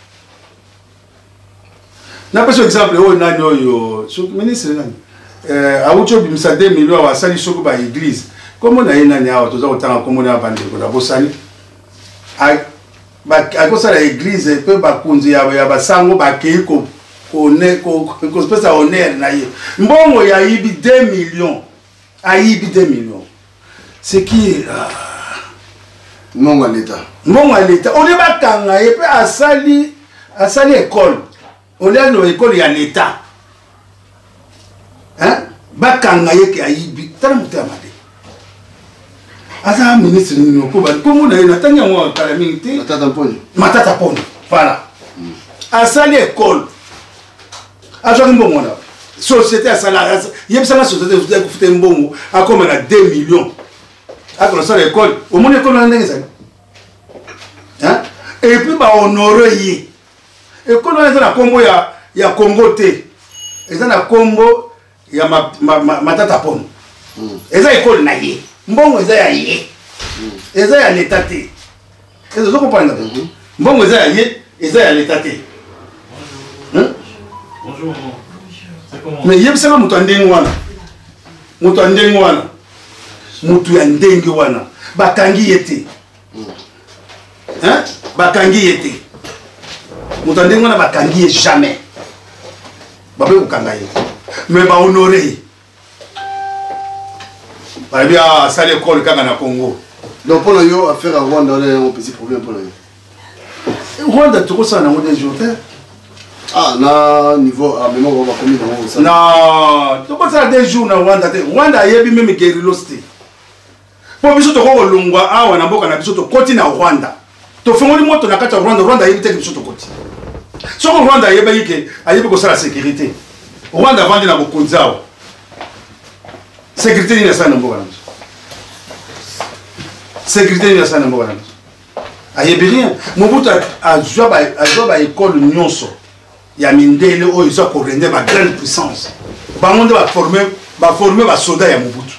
Na pas exemple oh nani oyo so ministre nani euh awucho bimisa deux millions wa sali soko ba église comment na yena ni awa toza kotanga comment na bande ko na bosani ai ba akosa la église pe ba kunzi ya ya basango ba kei ko ko ne ko ko spesa honneur na ye mbongo ya yibi deux millions ayibi deux millions c'est qui non à l'état mbongo à l'état on est ba kanga ye pe asali asali école on est dans l'école, il y a l'État. Hein? Bakangaye qui a yibi. T'as l'amouté à madé. Asa ministre ni ko ba ko mo na ina tanya mo kala mingi matata poni matata poni voilà asa l'école azo mbongo na société asala yebisa la société vous avez fouté mbongo a comme na deux millions a ko ça l'école au monde école na ndenge ça hein et puis ba honorer yi et quand on est dans la Congo, il y a Congo T. Et dans la Congo, il y a Matata Pon. Et ça, l'école n'a yé. Bon, ils ont yé. Et ça, il y a l'état T. Et ça, vous comprenez? Bon, ils ont yé. Et ça, il y a l'état T. Bonjour. Mais il y a ça, moutou andengwana. Moutou andengwana. Moutou andengwana. Bakangi yete. Hein? Bakangi yete. Mouton dengo na bakangi jamais. Babé ukangaye. Mais ba honorer. Ba bien ça l'école kanga na Congo. Donc pour yo affaire à Rwanda on a un petit problème pour yo. Rwanda tout ça na des jours. Ah na niveau à même on va combien dans ça. Non, tout ça des jours na Rwanda. Rwanda yebi même guerrilosté. Pour biso to ko longwa awa na mboka na biso to koti na Rwanda. To fongoli moto na kata Rwanda Rwanda yebi te biso to koti. Ce que Rwanda yeba yike ayebi ko la sécurité. Rwanda vandi na bokonzao. Sécurité ni sana mboka na biso. Sécurité ni sana mboka na biso. Ayebi rien. Mobutu azwa ba azwa ba école nyonso. Ya mindele o iso ko rendre ba grande puissance. Ba monde ba former ba former ba soldats ya Mobutu.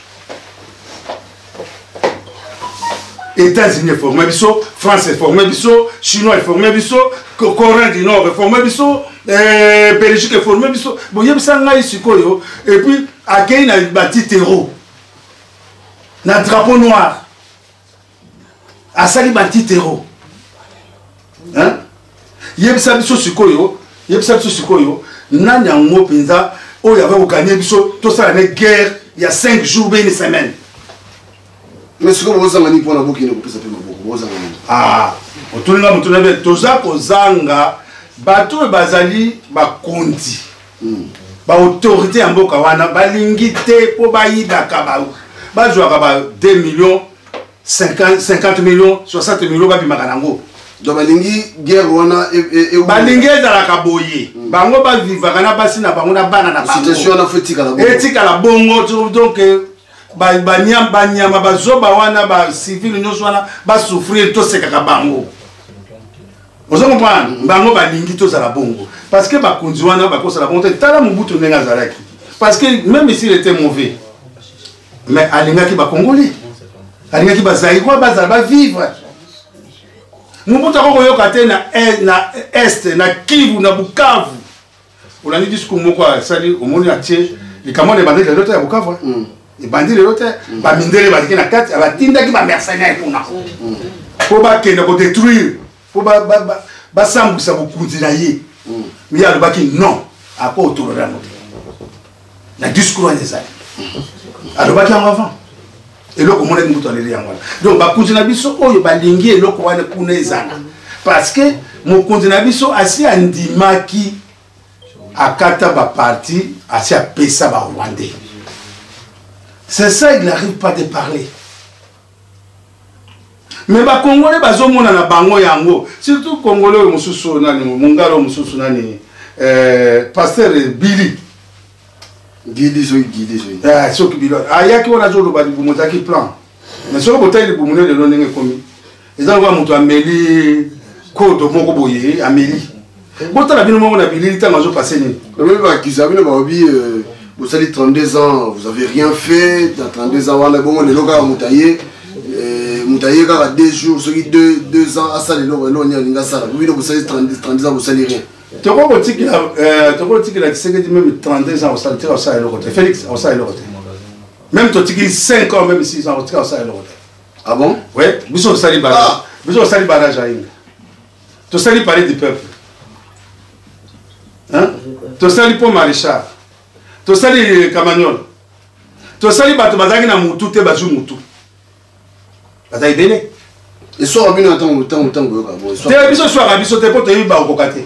États-Unis formé biso, France formé biso, Chinois formé biso, Corée du Nord formé biso, euh, Belgique formé biso. Bon, il y a ça ngai sikoyo et puis akei na bati terreau. Na drapeau noir. Asali bati terreau. Hein? Il y a ça biso sikoyo, il y a ça biso sikoyo, nanya ngo penza o ya va gagner biso tout ça la guerre il y a cinq jours ben une semaine. Mais ce que vous avez pour la boucle, vous pouvez beaucoup. Ah, vous avez dit que vous avez bato bazali bakonzi. Ba autorité en boka wana balingi te po bayida ka ba jouer ba deux millions cinquante millions soixante millions ba bimaka nango. Donc balingi guerre wana et balingi ezala ka boye. Bango ba vivaka na basi na bango na bana na bango. Situation na fetika la bongo. Etika la bongo donc ba banyam banyama bazoba wana ba civil nyonso wana ba souffrir to sekaka bango. Vous comprenez? Bango balingi to za la bongo parce que ba konzi wana ba kosa la bongo tala Mobutu nenga zalaki parce que même s'il était mauvais mais alingaki ba congolais alingaki ba zaïrois ba za ba vivre. Mobutu ko yoka te na na est na Kivu na Bukavu. Olani discours moko sali omoni atie les kamone bandé de l'autre ya Bukavu. Les bandits de l'autre, les mindere na kati, abatinda ki ba mercenaires pour na. Pour ba kende ko détruire po ba ba ba sambisa bokunzi na ye mais ya lobaki non ako otolora no na discours des années alobaki en avant eloko mona ki mutu aleli yango donc bakunzi na biso oyo balingi eloko wana kuna ezana parce que mokunzi na biso asi andimaki akata ba parti asi apesa ba Rwandais. C'est ça, il n'arrive pas de parler. Mais les Congolais, ils ont na bango yango. Surtout les Congolais, mususu nani, Mungaro mususu nani, pasteur Billy. Guidi zoi, guidi zoi. Ah, so ki Billy. Ah, yaki wana zo lo ba bu motaki plan. Mais so ko tayi bu mune le lonenge komi. Ezanga ba mutu ameli kodo moko boye, ameli. Botala bino moko na Billy tanga zo passer ni. Même ba kizabino ba obi vous avez trente-deux ans, vous avez rien fait, dans trente-deux ans, on a bon, les locaux à Moutaye, Moutaye, il y a deux jours, ceux deux, deux ans, à ça, les locaux, on y a une salle. Vous avez trente-deux ans, vous savez rien. Tu vois, tu vois, tu sais que même trente-deux ans, on sait le côté. Félix, on sait le côté. Même toi, tu as cinq ans, même six ans, on sait le côté. Ah bon? Oui, vous avez sali barrage. Vous avez sali barrage à Inga. Tu as sali parler du peuple. Hein? Tu as sali pour Maréchal. Tu sali Camagnol. Tu sali bato bazaki na mutu te bazu mutu. Bazai bele. Et so rabino attend autant autant go ka bo. Te biso so rabiso te po te yiba okokate.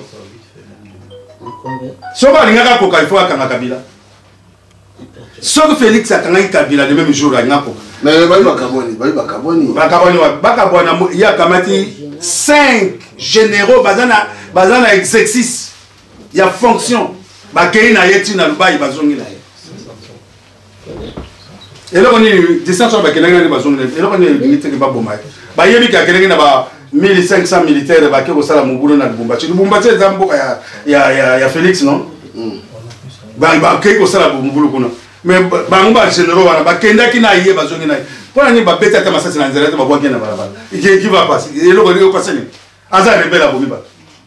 So ba linga ka koka ifo akanga Kabila. So que Félix akanga Kabila le même jour anya koka. Mais ba ba kaboni, ba ba kaboni. Ba kaboni wa ba kabona ya kamati cinq généraux bazana bazana exercice. Il y a fonction. Bakei na yeti na lubai bazongi na ye. Eloko ni distance ba kenanga ni bazongi na. Eloko ni limite ke ba bomai. Ba yebi ka kenanga na ba mille cinq cents militaires ba ke ko sala mubulu na Lubumbashi. Lubumbashi eza mboka ya ya ya, ya Félix non? Mm. Ba ba ke ko sala mubulu kuna. Mais ba ngba généraux wana ba kenda ki na ye bazongi na ye. Pona ni ba beta ta masasi na nzela ba bwaki na barabara. Iki ki va passer. Eloko ni ko passer ni. Aza rebelle abomi ba.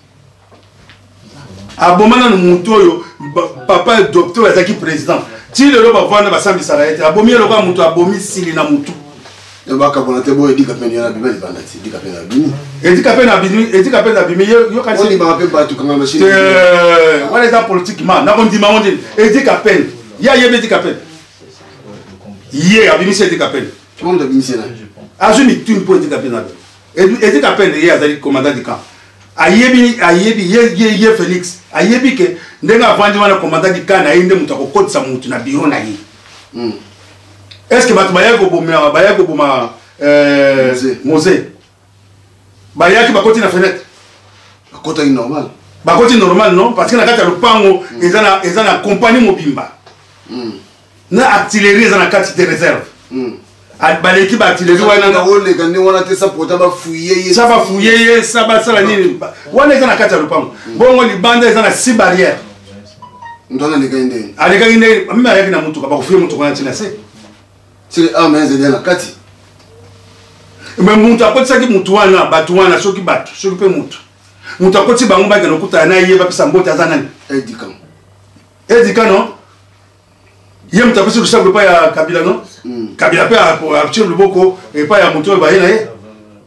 Abomana no mutoyo papa docteur azaki président ti le loba vana basambi saraete abomi le kwa muto abomi sili na mutu e baka bona te bo edika peni na bibeli bandati edika peni na bimi edika peni na bimi edika peni na bimi yo yo kasi oni ba pe ba tu kanga machine euh wala za politiquement na kondi ma onde edika peni ya yebe edika peni ye abimi se edika peni tout le monde a bimi c'est là azumi tune pour edika peni na edika peni ye azali commandant du camp ayebi ayebi ye ye ye Félix ayebi ke ndenga avandi wana commandant du camp na inde mutu akokotisa mutu na bureau na ye. Mm. Est-ce que batu bayako boma bayako boma euh Mosé bayaki bakoti na fenêtre bakota ni normal bakoti normal non parce que na kati ya lupango ezana ezana compagnie mobimba. Mm. Na artillerie ezana kati de réserve. Mm. Baleki ba artillerie wana na ole gande wana te sa pota ba fouiller ça va fouiller ça va sala nini wana ezana kati ya lupango bongo libanda ezana six barrières ndona le gande ale gande mimi ayaki na mutu ba kufia mutu kana tina se c'est ah mais ezana na kati mais mutu akotisa ki mutu wana batu wana soki batu soki pe mutu mutu akoti bango ba gano kuta na yeba pesa mbota azana ni edika edika non yem tapisi rusabu pa ya Kabila non mm. Kabila pa pour appuyer le boko et pas ya mutu ba yena ye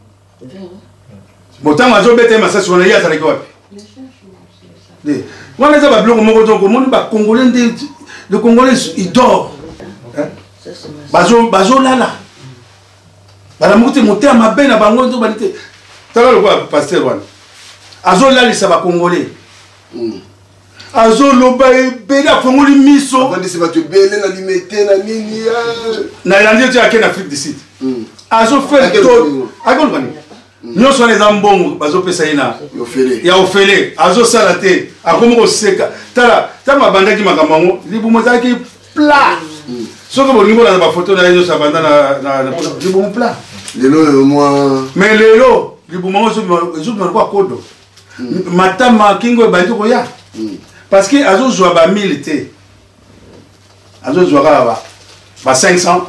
botanga azo bete masasi wana ya salaki wapi de wana za ba bloko moko donc moni ba congolais de le congolais il dort hein bazo bazo lala bala mutu mutu ma bena bango ndo balite tala le quoi pasteur wana azo lala sa ba congolais mm. Azo loba bela fongoli miso bandi se batu bele na limité na nini na yandi tu akena Afrique du Sud azo fait tout agol bani nyo so les ambongo bazo pesa ina yo fele ya ofele azo salate akomo ko seka tala tama bandaki makamango libumo zaki plat soko bo nimbo na ba photo na yo sa banda na na libumo plat lelo moi mais lelo libumo zo zo na kwa kodo matama kingo bandi ko ya parce que azo joa ba mille té azo joa ba ba cinq cents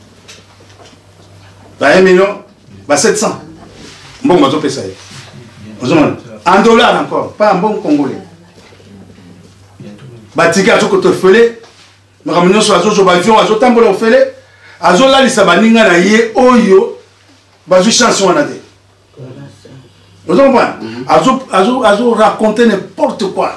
ba un million ba sept cents bon mazo pesa yi ozomana en dollars encore pas en bon congolais ba tika azo ko to fele makamnyo so azo joa ba avion azo tambola ofele azo la lisa baninga na ye oyo ba ju chanson wana te Vous comprenez? Azo raconter n'importe quoi.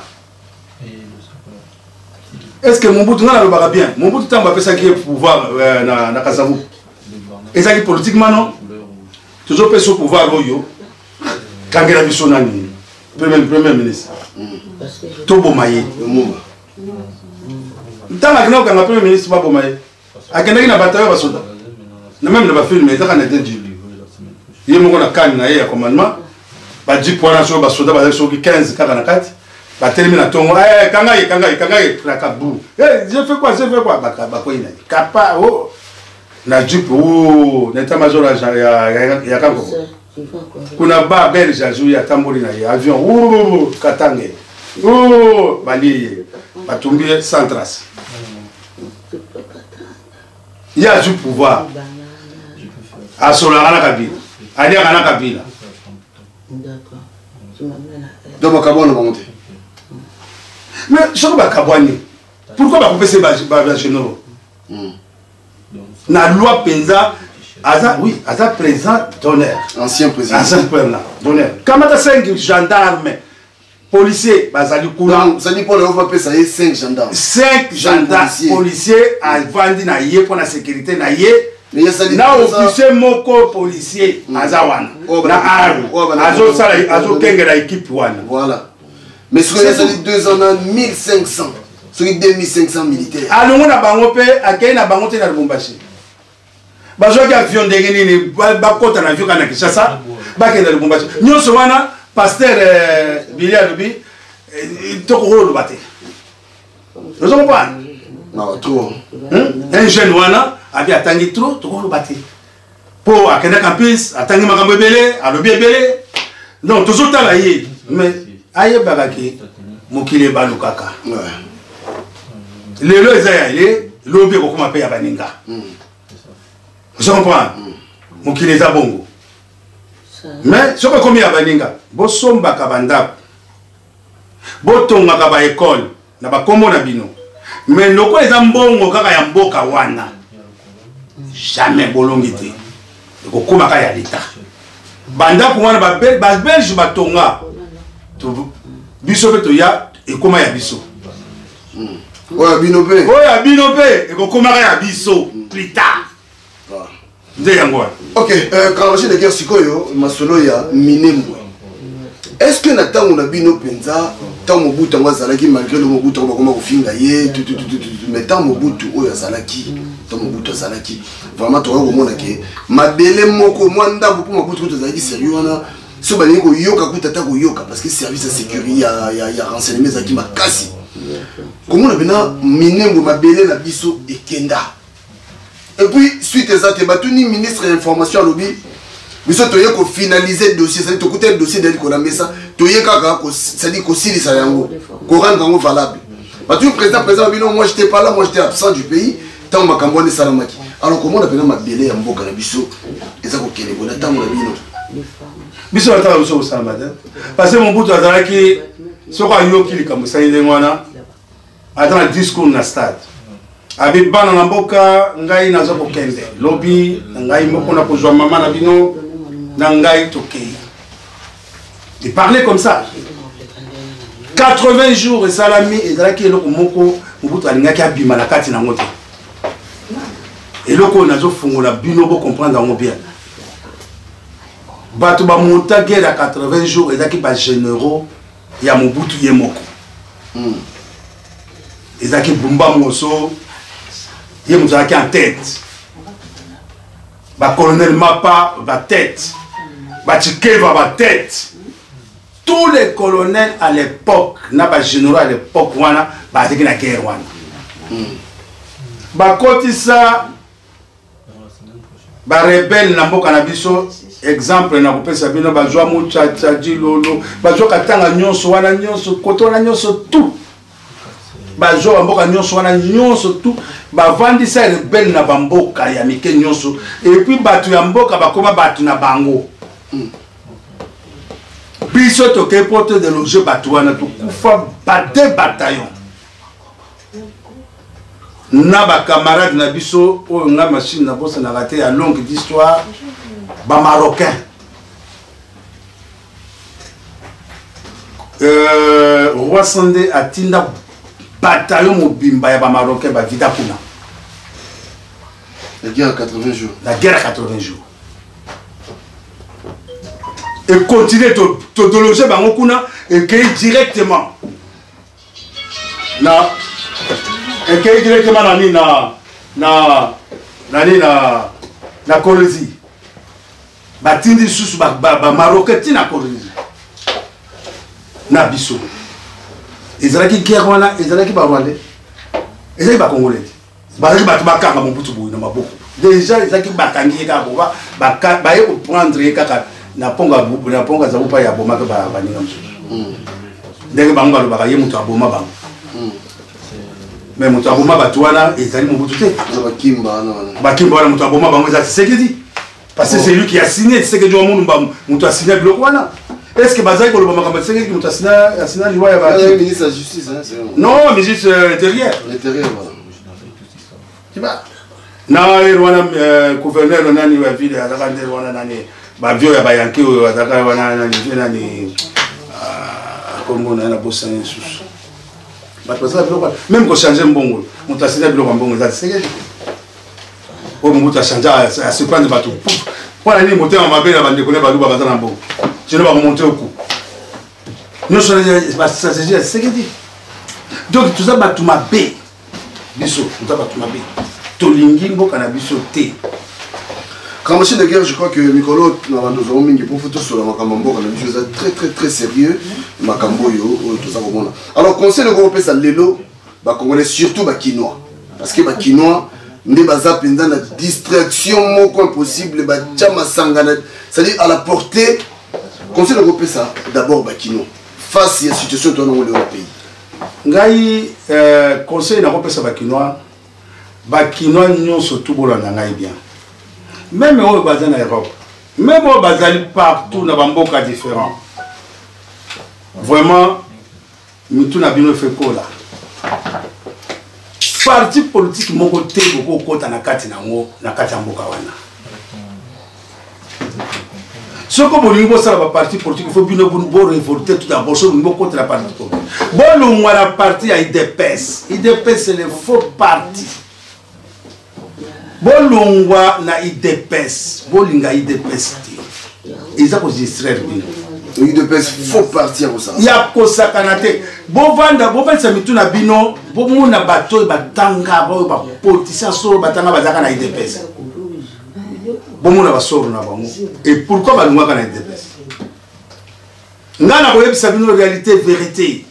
Est-ce que Mobutu n'a pas bien? Mobutu t'a fait ça qui est pouvoir na Kasavu. Et ça qui politiquement non? Toujours pas sur pouvoir yo. Quand il a vu son ami, premier premier ministre. Tobo Maye. Tant que nous quand le premier ministre pas Bomaye. A quelqu'un qui n'a pas travaillé pas soldat. Même ne pas filmer, ça quand était dit. Il me connaît quand na ya commandement. Ba dix points sur ba soldat ba sur quinze quarante-quatre. Ba termine à ton eh kangaye kangaye kangaye la kabou. Eh je fais quoi je fais quoi ba ba quoi ina. Kapa oh na jupe oh n'état major ya ya ya kango. Kuna ba belge azu ya tamboli na ya avion oh katange. Oh bali batumbi sans trace. Il y a du pouvoir. À Solana Kabila. À Niagara Kabila. D'accord. Donc, Bakabouane va monter. Mais je ne sais pas pourquoi va couper ces bâtiments généraux. La loi Penza, oui, Aza président d'honneur. Ancien président. Ancien président d'honneur. Comment tu as cinq gendarmes, policiers, Bazali Koula. Non, ça dit pour le haut papier, ça y est, cinq gendarmes. cinq gendarmes, policiers, à Vandi Naye pour la sécurité Naye. Na officier moko policier Azawana. Na Aru. Azo Sala, Azo Kengela équipe Wana. Voilà. Mais ce que ça dit deux ans, mille cinq cents. Ce qui deux mille cinq cents militaires. Alors on a bangope, à Kenya na bangote na Lubumbashi. Bazo ki avion de nini bakota na avion kana Kinshasa, bakenda Lubumbashi. Nyonso wana pasteur Bilia Lobi toko ho lubate. Vous comprenez? Non, trop. Un jeune wana abi atangi trop toko ho lubate. Po akenda campus, atangi makambo ebele, alobi ebele. Non, toujours tala ye, mais aye bagaki mokile balukaka. Ouais. Lelo ezaya ile lobi ko kuma pe ya baninga. Vous comprenez? Mokile eza bongo. Mais ce que comme ya baninga, bo somba ka bandako. Bo tonga ka ba école na ba kombo na bino. Mais loko eza mbongo kaka ya mboka wana. Jamais bolongité. Ko kuma ka ya leta. Bandako wana ba ba belge ba tonga. To biso beto ya e koma ya biso. Ouais, Binopé. Oh, ya Binopé. Et comment ya biso plus tard. Ok, quand j'ai de guerre sikoyo, masolo ya minembwe. Est-ce que na tango na bino penza, tango mobutu ngo azalaki malgré le mobutu ngo bakoma kofinga ye, mais tango mobutu oyo azalaki, tango mobutu azalaki, vraiment to ko mona ke mabele moko mwanda bu pour mobutu to azalaki sérieux wana, so ba ko yoka kutata ko yoka parce que service de sécurité ya ya ya renseignement zaki makasi. Comment on a minembwe mabele na biso ekenda. Et puis, suite à ça, tu as ni ministre de l'information à l'objet. Mais ça, tu as finalisé le dossier. C'est-à-dire que tu as le dossier d'aller qu'on ça. Tu as dit que c'est ça. Qu'on rende valable. Tu es président, président, moi je n'étais pas là, moi j'étais absent du pays. Tant que je suis salamaki. Alors, comment on appelle ma belle en boca biso? Et ça, c'est bon. Tant que je biso attend biso salamaki. Parce que mon bout de la qui soit à yoki comme ça, il est moi. Attends le discours na stade. Abi bana na mboka ngai nazo kokende lobby ngai moko na kozwa mama na bino na ngai tokei. Il parlait comme ça. quatre-vingts jours et salami et là qui eloko moko mobutu alingaki abima na kati na ngote. Eloko nazo fungola bino bo comprendre ngo bien. Bato ba monta guerre à quatre-vingts jours et là qui ba généraux ya mobutu ye moko. Hmm. Et là qui bumba moso il y a en tête. Le colonel Mapa va tête. Le Tchikeva va tête. Tous les colonels à l'époque, les généraux à l'époque, ils ont été dans la guerre. Bakoti ça, les rebelles na mboka na biso, exemple na kopesa bino bazwa mucha tchaji lolo, bazwa katanga nyonso wana nyonso, koto wana nyonso tout. Bazo bamboka nyonso wana nyonso tout bavandi sa rebelle na bamboka ya mike nyonso et puis batu ya mboka bakoma batu na bango biso toke porte de loger batu wana tokufa bate bataillon na ba camarade na biso oyo nga machine na bosa na raté ya longue d'histoire ba marocain trois cents deux atinda bataillon mobimba ya ba marocain ba vida kuna. La guerre à quatre-vingts jours. La guerre à quatre-vingts jours. Et continuer de loger bango kuna et que directement na et que directement na ni na na na ni na na Colosie. Batindi susu ba ba marocain tina Colosie. Na biso. Ezalaki guerre wana, ezalaki ba Rwandais. Ezalaki ba Congolais. Bazaki ba bakanga mobutu boy na maboko. Déjà ezalaki bakangi ka boba ba ba ye prendre kaka na ponga bubu na ponga za upa ya boma ka ba baninga msusu. Ndenge bango ba ba ye mutu aboma bango. Mais mutu aboma batu wana ezali mobutu te. Ba kimba wana. Ba kimba wana mutu aboma bango ezali Tshisekedi. Parce que c'est lui qui a signé Tshisekedi wa mundu ba mutu a signé biloko wana. Est-ce que Bazai Koloba Makamba Tshisekedi qui mutu a signé loi ya ba. Le ministre de la Justice hein, c'est non, ministre intérieur. L'intérieur voilà. Tu vois? Na Rwanda gouverneur nani wa ville ataka ndé Rwanda nani ba vio ya ba yanki o ataka wana nani nani ah comme na na bossa nsusu. Ba toza biloko même ko changer mbongo. Mutu a signé biloko mbongo za Tshisekedi. O mutu a changer à se prendre bateau. Pour aller monter en mabé na bande ko ne ba luba bazana mbongo. Je ne vais pas monter au coup. Nous sommes la stratégie de Tshisekedi. Donc tout ça va tout mabé. Biso, tout ça va tout mabé. Tolingi mboka na biso te. Quand machine de guerre, je crois que Mikolo nous avons mis pour photo sur la Makambo, on a des choses très très très sérieux. Makambo yo, tout ça comme ça. Alors conseil de groupe ça lelo, bah congolais surtout bah quinoa, parce que bah quinoa ne baza pendant la distraction moko impossible bah chama sangana, c'est-à-dire à la portée. Conseil de groupe ça d'abord bah quinoa face à la situation dans le pays. Ngai conseil na groupe ça bah quinoa, bah quinoa nyon surtout bolanda ngai bien. Même au Bazan en Europe, même au Bazan partout dans Bamboka différent. Vraiment, nous tout n'avons fait quoi là. Parti politique mon côté beaucoup côté na kati na ngo na kati Mboka wana. Ce que vous voulez ça la parti politique il faut bien bon révolter tout d'abord sur mon côté la parti politique. Bon on la parti à I D P S. I D P S c'est le faux parti. Bolongwa na I D P S, bolinga I D P S te. Ils ont distraire bino. I D P S faut partir comme ça. Il y a kosa kanate. Bo vanda, bo vanda mitu na bino, bo muna bato batanga, bo ba politicien solo batanga bazaka na I D P S. Bo muna basoro na bango. Et pourquoi balongwa na I D P S? Ngana ko yebisa bino réalité vérité.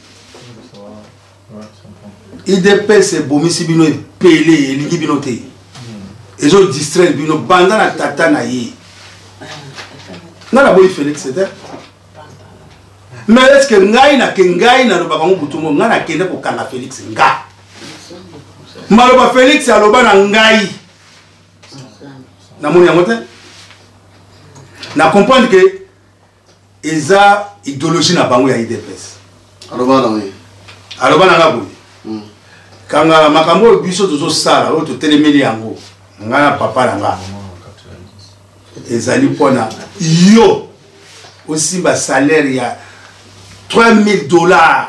I D P S bomisi bino pelé, elingi bino te. Ils ont distrait bino banda na tata na ye. Na la boy Félix c'était. Mais est-ce que ngai na kengai na loba bango butumo nga na kende ko kanga Félix nga. Maloba Félix aloba na ngai. Na moni yango te. Na comprendre que eza idéologie na bango ya I D P S. Aloba na oui. Aloba na nga boy. Kanga makambo biso tozo sala o to telemeli yango. Ngana papa nanga ezali pona yo aussi ba salaire ya trois mille dollars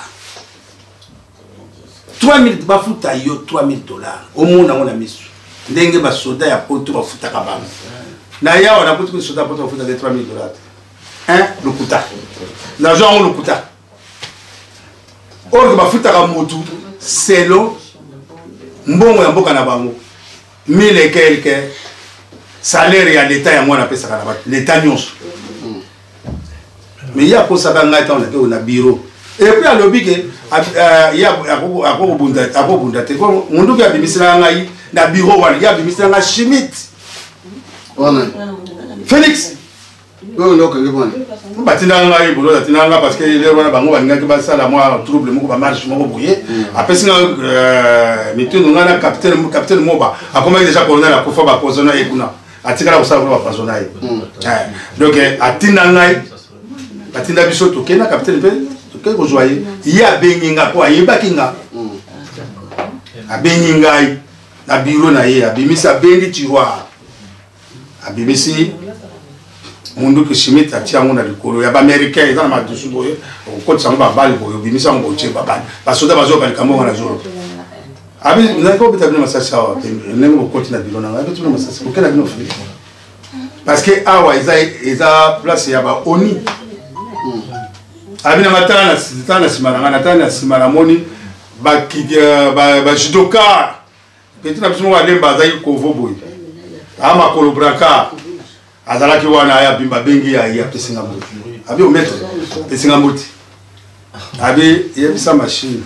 trois mille ba futa yo trois mille dollars au monde on a mis ndenge ba soda ya poto ba futa ka bango na ya on a poto soda poto futa de trois mille dollars hein le kuta l'argent on le kuta or ba futa ka motu selo mbongo ya mboka na bango mille et quelques salaire à l'État et à moi on appelle ça l'État nyonso. Mais il y a pour ça dans l'État on a bureau. Et puis à l'objet il y a à propos bunda à propos bunda te ko mundu ka bimisira ngai na bureau wala ya bimisira nga Schmidt. Wana. Félix. Non non que bon. Batina ngai bureau batina nga parce que les wana bango banga ki basala moi trouble moko ba marche moko boye. Après singa euh mitu ngana capitaine capitaine Moba a comment déjà colonel a kofa ba posona ekuna. Atikala ko sala ba posona e. Donc atina ngai batina biso to kena capitaine pe to ko joyer. Il y a benginga ko ayeba kinga. A bengingai na bureau na ye a bimisa bendi tiroir. A bimisi mundu que chimie tatia on a le colo ya ba américain dans ma dessus boye on compte ça ba balle boye bimisa on boche ba balle ba soda bazo ka kambo na zoro abi na ko bitabina masasa wa nengo ko continue na bilona abi tuna masasa ko kala bino fili parce que awa isa isa place ya ba oni abi na matana sitana simana na tana simana moni ba ki ba ba judoka petit na biso wa lemba za ikovo boye ama kolobraka azalaki wana ya bimba bengi ya ya pesinga muti abi o maître pesinga muti abi yebisa machine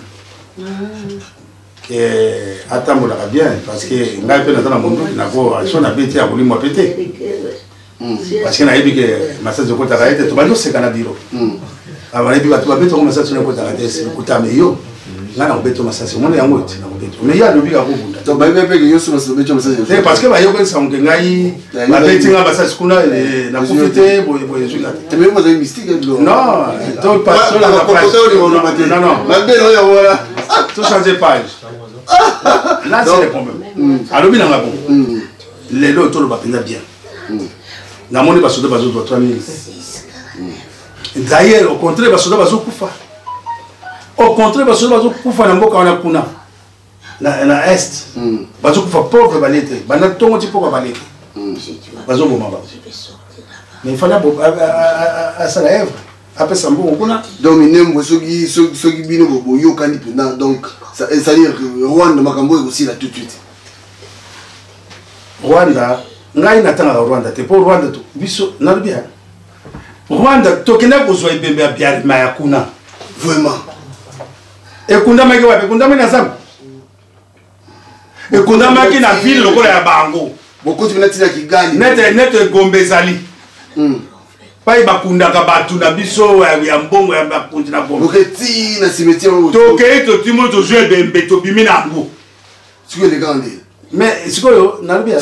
que atambola bien parce que ngai pe na mundu na ko sona beti ya kulimo pete parce que na yebi que massage ko takaite to bando se kana biro aba yebi batu babeto ko massage ko takaite se ko tameyo ngana obeto massage mona yango eti na obeto mais ya lobi ka kubunda to ba yebi que yo so obeto massage c'est parce que ba yo ko sa ngai ba beti nga massage kuna na profiter boy boy zuka te me mo za mystique non to pas sur la page non non ma belle yo voilà tout changer page là c'est le problème alors bien nga bon les lots to le ba penza bien na moni ba soda ba zo trois mille d'ailleurs au contraire ba soda ba zo kufa au contraire ba soda ba zo kufa na mboka wana kuna na na est ba zo kufa pauvre balete ba na tongo ti poko balete ba zo boma ba mais il fallait à ça la œuvre après ça bon kuna donc nembo soki soki bino bo yo kandi pena donc ça ça dire que Rwanda makambo aussi là tout de suite Rwanda ngai natanga Rwanda te pour Rwanda to biso na bien Rwanda to kena ko zo ibembe ya ma yakuna vraiment e kunda maki wa kunda mena sam e kunda maki na ville lokola ya bango beaucoup tu natina Kigali net net Gombe zali mm pai bakunda ka batu na biso ya mbongo ya bakundi na Gombe oketi na cimetière to ke to timo to zo ibembe to bimina ngo tu es les grands mais sikoyo na bien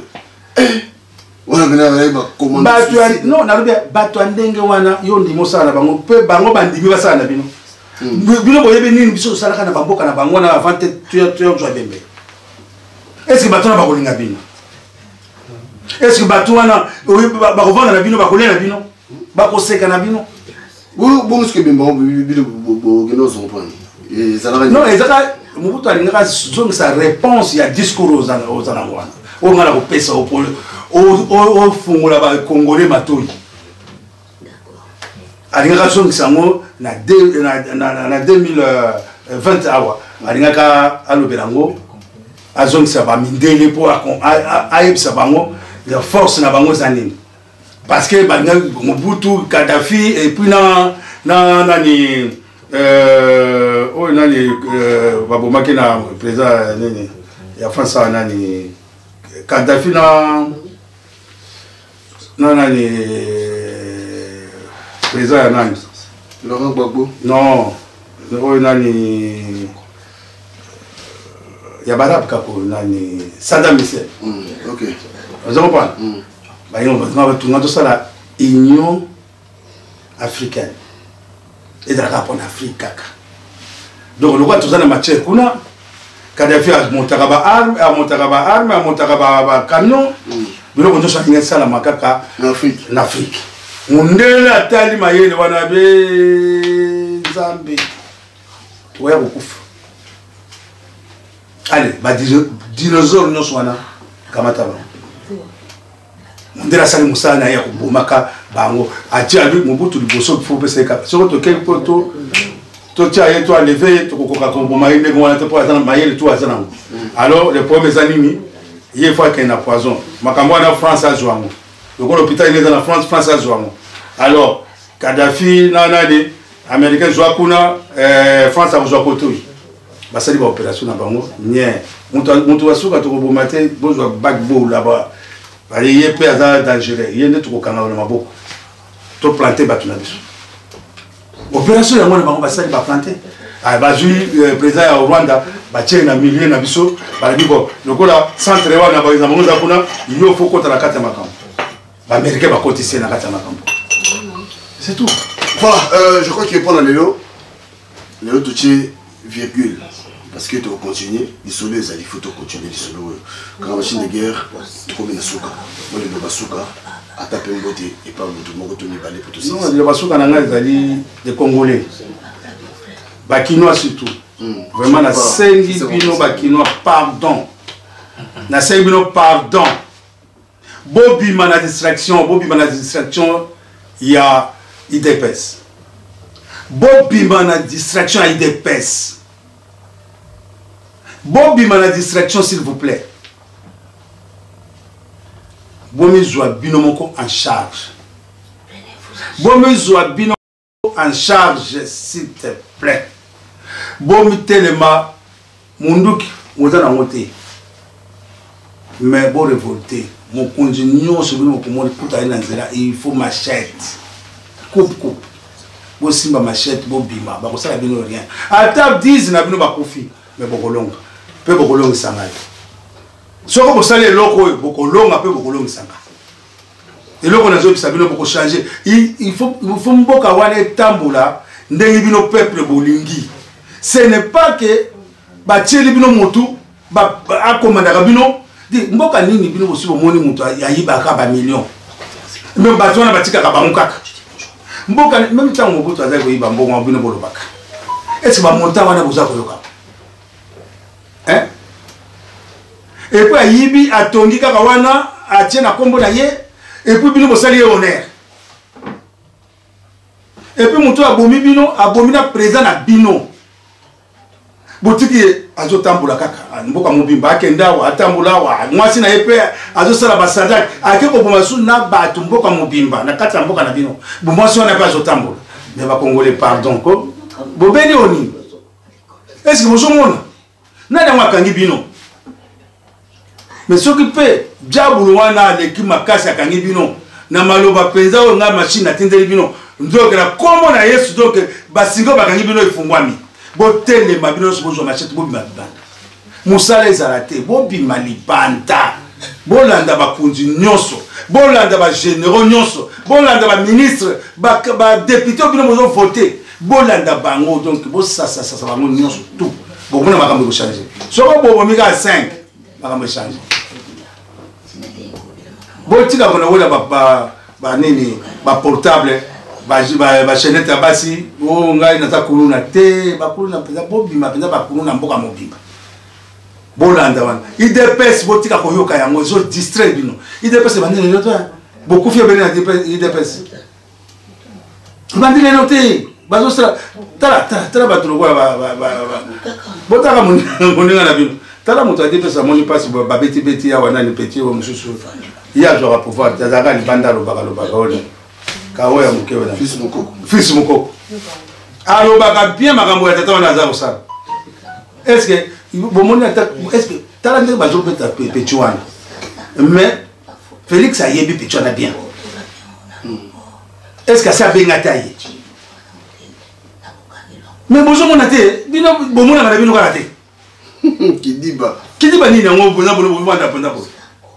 wana ngana ba commande batu non na bien batu ndenge wana yo ndimo sana bango pe bango bandimi basana bino bino boyebe nini biso sala kana bamboka na bango na avant tu tu zo bembe est-ce que batu na bakolinga bino est-ce que batu wana ba kovanga na bino bakolela bino bakoseka na bino bon bon ce que bemba bino bo geno zo point et ça la non ezaka mubuto alingaka zonga sa réponse ya discours aux aux anangwana o ngala ko pesa o polo o o fungula ba congolais matoi alingaka zonga sango na na na deux mille vingt awa alingaka alobelango azonga sa ba mindele po a ayebisa bango la force na bango zanini parce que banga Mobutu Kadhafi et puis na na nani euh oh nani babomaki na président nani ya France nani Kadhafi na na nani président nani Laurent Gbagbo non oh nani ya barab kako nani Saddam Hussein OK vous comprenez bah on va tout notre ça la Union africaine et de la rapport en Afrique kaka donc le roi tout ça na matière kuna Kadhafi a monté ba arme a monté ba arme a monté ba camion bilo ko ndosa ngi sala makaka en Afrique en Afrique mundele atali mayele wana be Zambie oya kufa allez ba dinosaure no swana kamata ba ndela sali musana ya kubomaka bango ati abi Mobutu liboso faut pesa ka soko to quel poto to tia yeto enlever to kokoka komboma ine ngwana te po azana mayele to azana alors le problème zanini il faut qu'il y ait un poison makambo na France azwango le l'hôpital il est dans la France France azwango alors Kadhafi na nani américain zwakuna euh France azwa koto basali ba opération na bango nie mutu mutu wasuka to koboma te bozwa backbone là-bas. Il y a peu dangereux, il y a des trucs qui sont tout planté. L'opération est planté. planté. Le président au Rwanda, il y a milliers de biso, le centre il y a faut contre la carte de Américain va cotiser la carte de c'est tout. Voilà, euh, je crois qu'il est pas dans les lots. Les lots touchés, virgule. Parce que tu vas continuer, les solos, il faut continuer les solos. Quand la machine de guerre, tu combien de souka. Moi, je ne vais pas souka. Atapé Mboté et pas Mboté Mokoto Nibalé pour tout ça. Non, les Basuka Nanga, des Congolais. Bakinois surtout. Mm. Vraiment, la Sengi Bino Bakinois, pardon. La Sengi Bino, pardon. Bobby Mana distraction, Bobby Mana distraction, il y a I D P S. Bobby Mana distraction, il y a I D P S. Bobby Mana distraction, s'il vous plaît. Bomi Zoua Binomoko en charge. Bomi Zoua Binomoko en charge, s'il te plaît. Bomi Telema, Munduki, Mouzana Moté. Mais bon révolté. Mon continuo sur le monde il faut machette. Coupe, coupe. Bon simba machette, bon bima. Bah, ça n'a rien. À table dix, n'a pas profit. Mais beaucoup long. Peu beaucoup long, ça va. Si on peut saler l'eau, beaucoup long, un peu beaucoup long, ça va. Et là, on a dit que beaucoup changer. Il faut beaucoup avoir les tamboula, n'ayez peuple bolingi. Ce n'est pas que, bah, tiens, les bino motu, bah, à commander à bino. Mboka nini bino bosi bomoni mutu ayibaka ba million. Même bato na batika ka bamukaka. Mboka même tant mobutu azali koyiba mbongo bino bolobaka. Est-ce ba monta wana boza koyoka? Hein? Et puis ayibi atongi kaka wana atie na kombo na ye et puis bino bosali honneur. Et puis mutu abomi bino abomi na présent na bino. Botiki azo tambola kaka mboka mobimba akenda wa atambola wa mwasi na yepe azo sala basada akeko bomasu na batu mboka mobimba na kata mboka na bino bomwasi wana pa azo tambola mais ba congolais pardon ko bobeni oni est-ce que vous mona na na makangi bino mais ce qui peut diabulu wana le kimakasi akangi bino na maloba penza o nga machine atindeli bino donc na kombo na Yesu donc basingo bakangi bino ifungwami. Botele mabino sobozo machete bobi mabanda. Musala ezalate bobi malibanda. Bolanda bakunzi nyonso. Bolanda ba généraux nyonso. Bolanda ba ministre, ba ba député bino mozo voter. Bolanda bango donc bo ça ça ça bango nyonso tout. Bon mona makambo ko changer. Soko bobo mika cinq makambo changer. Botika bona wala ba ba ba nini ba portable. Ba ba chaînette à basi o ngai na takuluna te ba kuluna peza bobima peza ba kuluna mboka mobimba bolanda wana I D P S botika koyoka yango zo distrait bino I D P S bandile noto beaucoup fie bene na I D P S bandile noté bazo sala tala tala ba tolo ba ba ba botaka moninga na bino tala moto I D P S amoni passe ba beti beti ya wana ni petit o mususu ya zo pouvoir tazaka libanda lo bakalo bakalo Kaoya mukewe na fils mukoko fils mukoko alors baka bien makambo ya tata wana za osala est-ce que bomoni est-ce que tala ndenge bazo beta pechuana mais Félix a yebi pechuana bien est-ce que ça benga taille mais bozo mona te bino bomona na bino kala te kidiba kidiba nini ngo boza bolo bovanda ponda ko.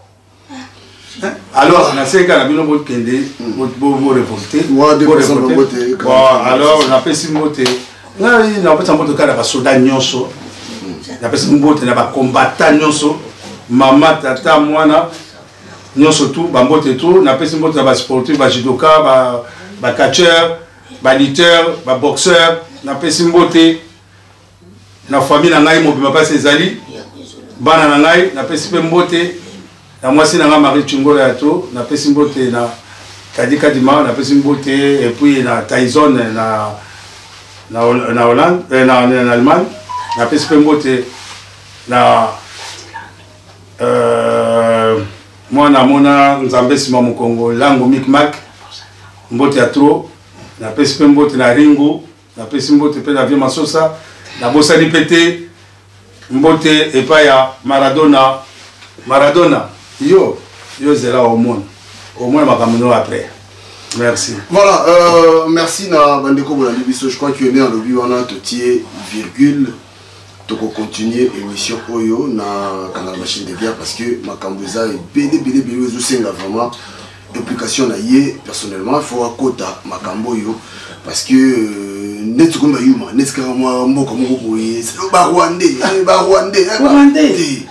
Alors, on a cinq ans, on a fait vous révolter. Alors, on a fait six mots. On a fait un mot de cas de soldat nyonso. On a fait un mot de combattant nyonso. Maman, tata, moi, nyonso tout, bambo tout. On a fait un mot de sportif, judoka, catcheur, lutteur, boxeur. On a fait un mot de la famille, on a fait un mot de ses alliés. On a fait un mot de na mwasi na Marie Chungolo ya to na pesi mbote na Kadika Dima na pesi mbote et puis na Tyson na na na Hollande na na Allemagne na pesi mbote na euh moi na mona Nzambe sima mu Congo lango Micmac mbote ya tro na pesi mbote na Ringo na pesi mbote pe na Vieux Masosa na Bosali Pété mbote et pas ya Maradona Maradona. Yo, yo c'est là au monde. Au moins, je vais après. Merci. Voilà, euh, merci na Bandeko Bolandi-Biso. Je crois que on a lobby on a totier virgule. Toko continuer émission Oyo na canal machine de guerre parce que ma Kambouza est bédé bédé bédé aux Osenga vraiment. Implication na yé personnellement il faut à quota ma Kamboyo parce que net comme yuma net carrément moko moko boye c'est le Barwandais, le Barwandais, Barwandais.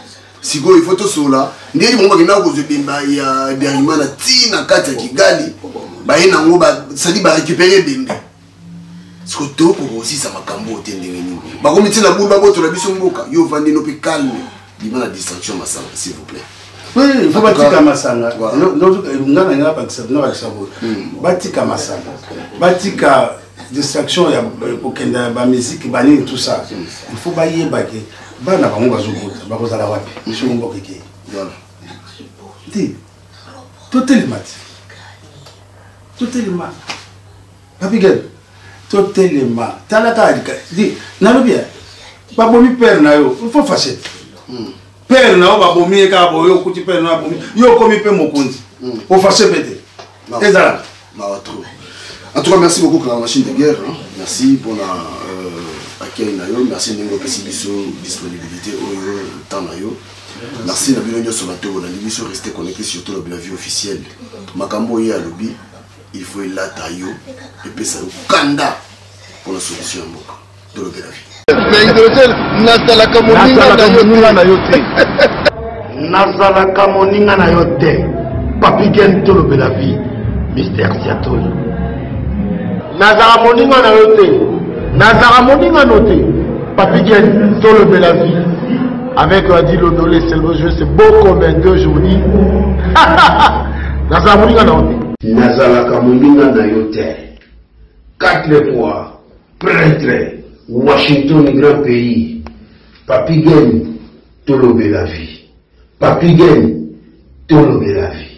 Siko il faut tout cela. Ndeli mongo kina ko zebemba ya derima na tina kati ya Kigali. Ba ina ngo ba sali ba récupérer bembe. Siko to ko aussi ça makambo otendenge ni. Ba ko mitina bulu ba to la biso mboka. Yo vandi no pe calme. Dima la distraction masanga s'il vous plaît. Oui, il faut batika masanga. Non ngana ngana pas ça non avec ça. Batika masanga. Batika distraction ya kokenda ba musique ba ni tout ça. Il faut ba yebake. Bana bango bazokota bakozala wapi sur mboka ke voilà di totalement totalement Papigel totalement talaka di nalobia babomi père na yo il faut fâcher père na yo babomi ka boyo kuti père na babomi yo komi pe mokonzi au fâcher pété ezala trop. En tout cas, merci beaucoup pour la machine de guerre. Hein. Merci pour la euh, accueil. Merci pour la disponibilité au temps. Merci pour la sur la rester connecté surtout la vie officielle. Makambo y a lobby, il faut y la taille et puis ça kanda pour la solution à Moka. De l'eau de la vie. Mais hydrogène, Nazalaka moninga na yote. Nazalaka moninga na yote. Papigène to l'eau de la vie. Mister Siatoli. Nazara moninga na yote. Nazara moninga noté. Papigène to l'eau de la vie. Avec Adi Lodolé, c'est le jeu, c'est beau comme un deux journées. Nazara moninga na yote. Nazalaka moninga na yote. Quatre fois, prêtre. Washington, grand pays. Papigène, Tolo de la vie. Papigène, Tolo de la vie.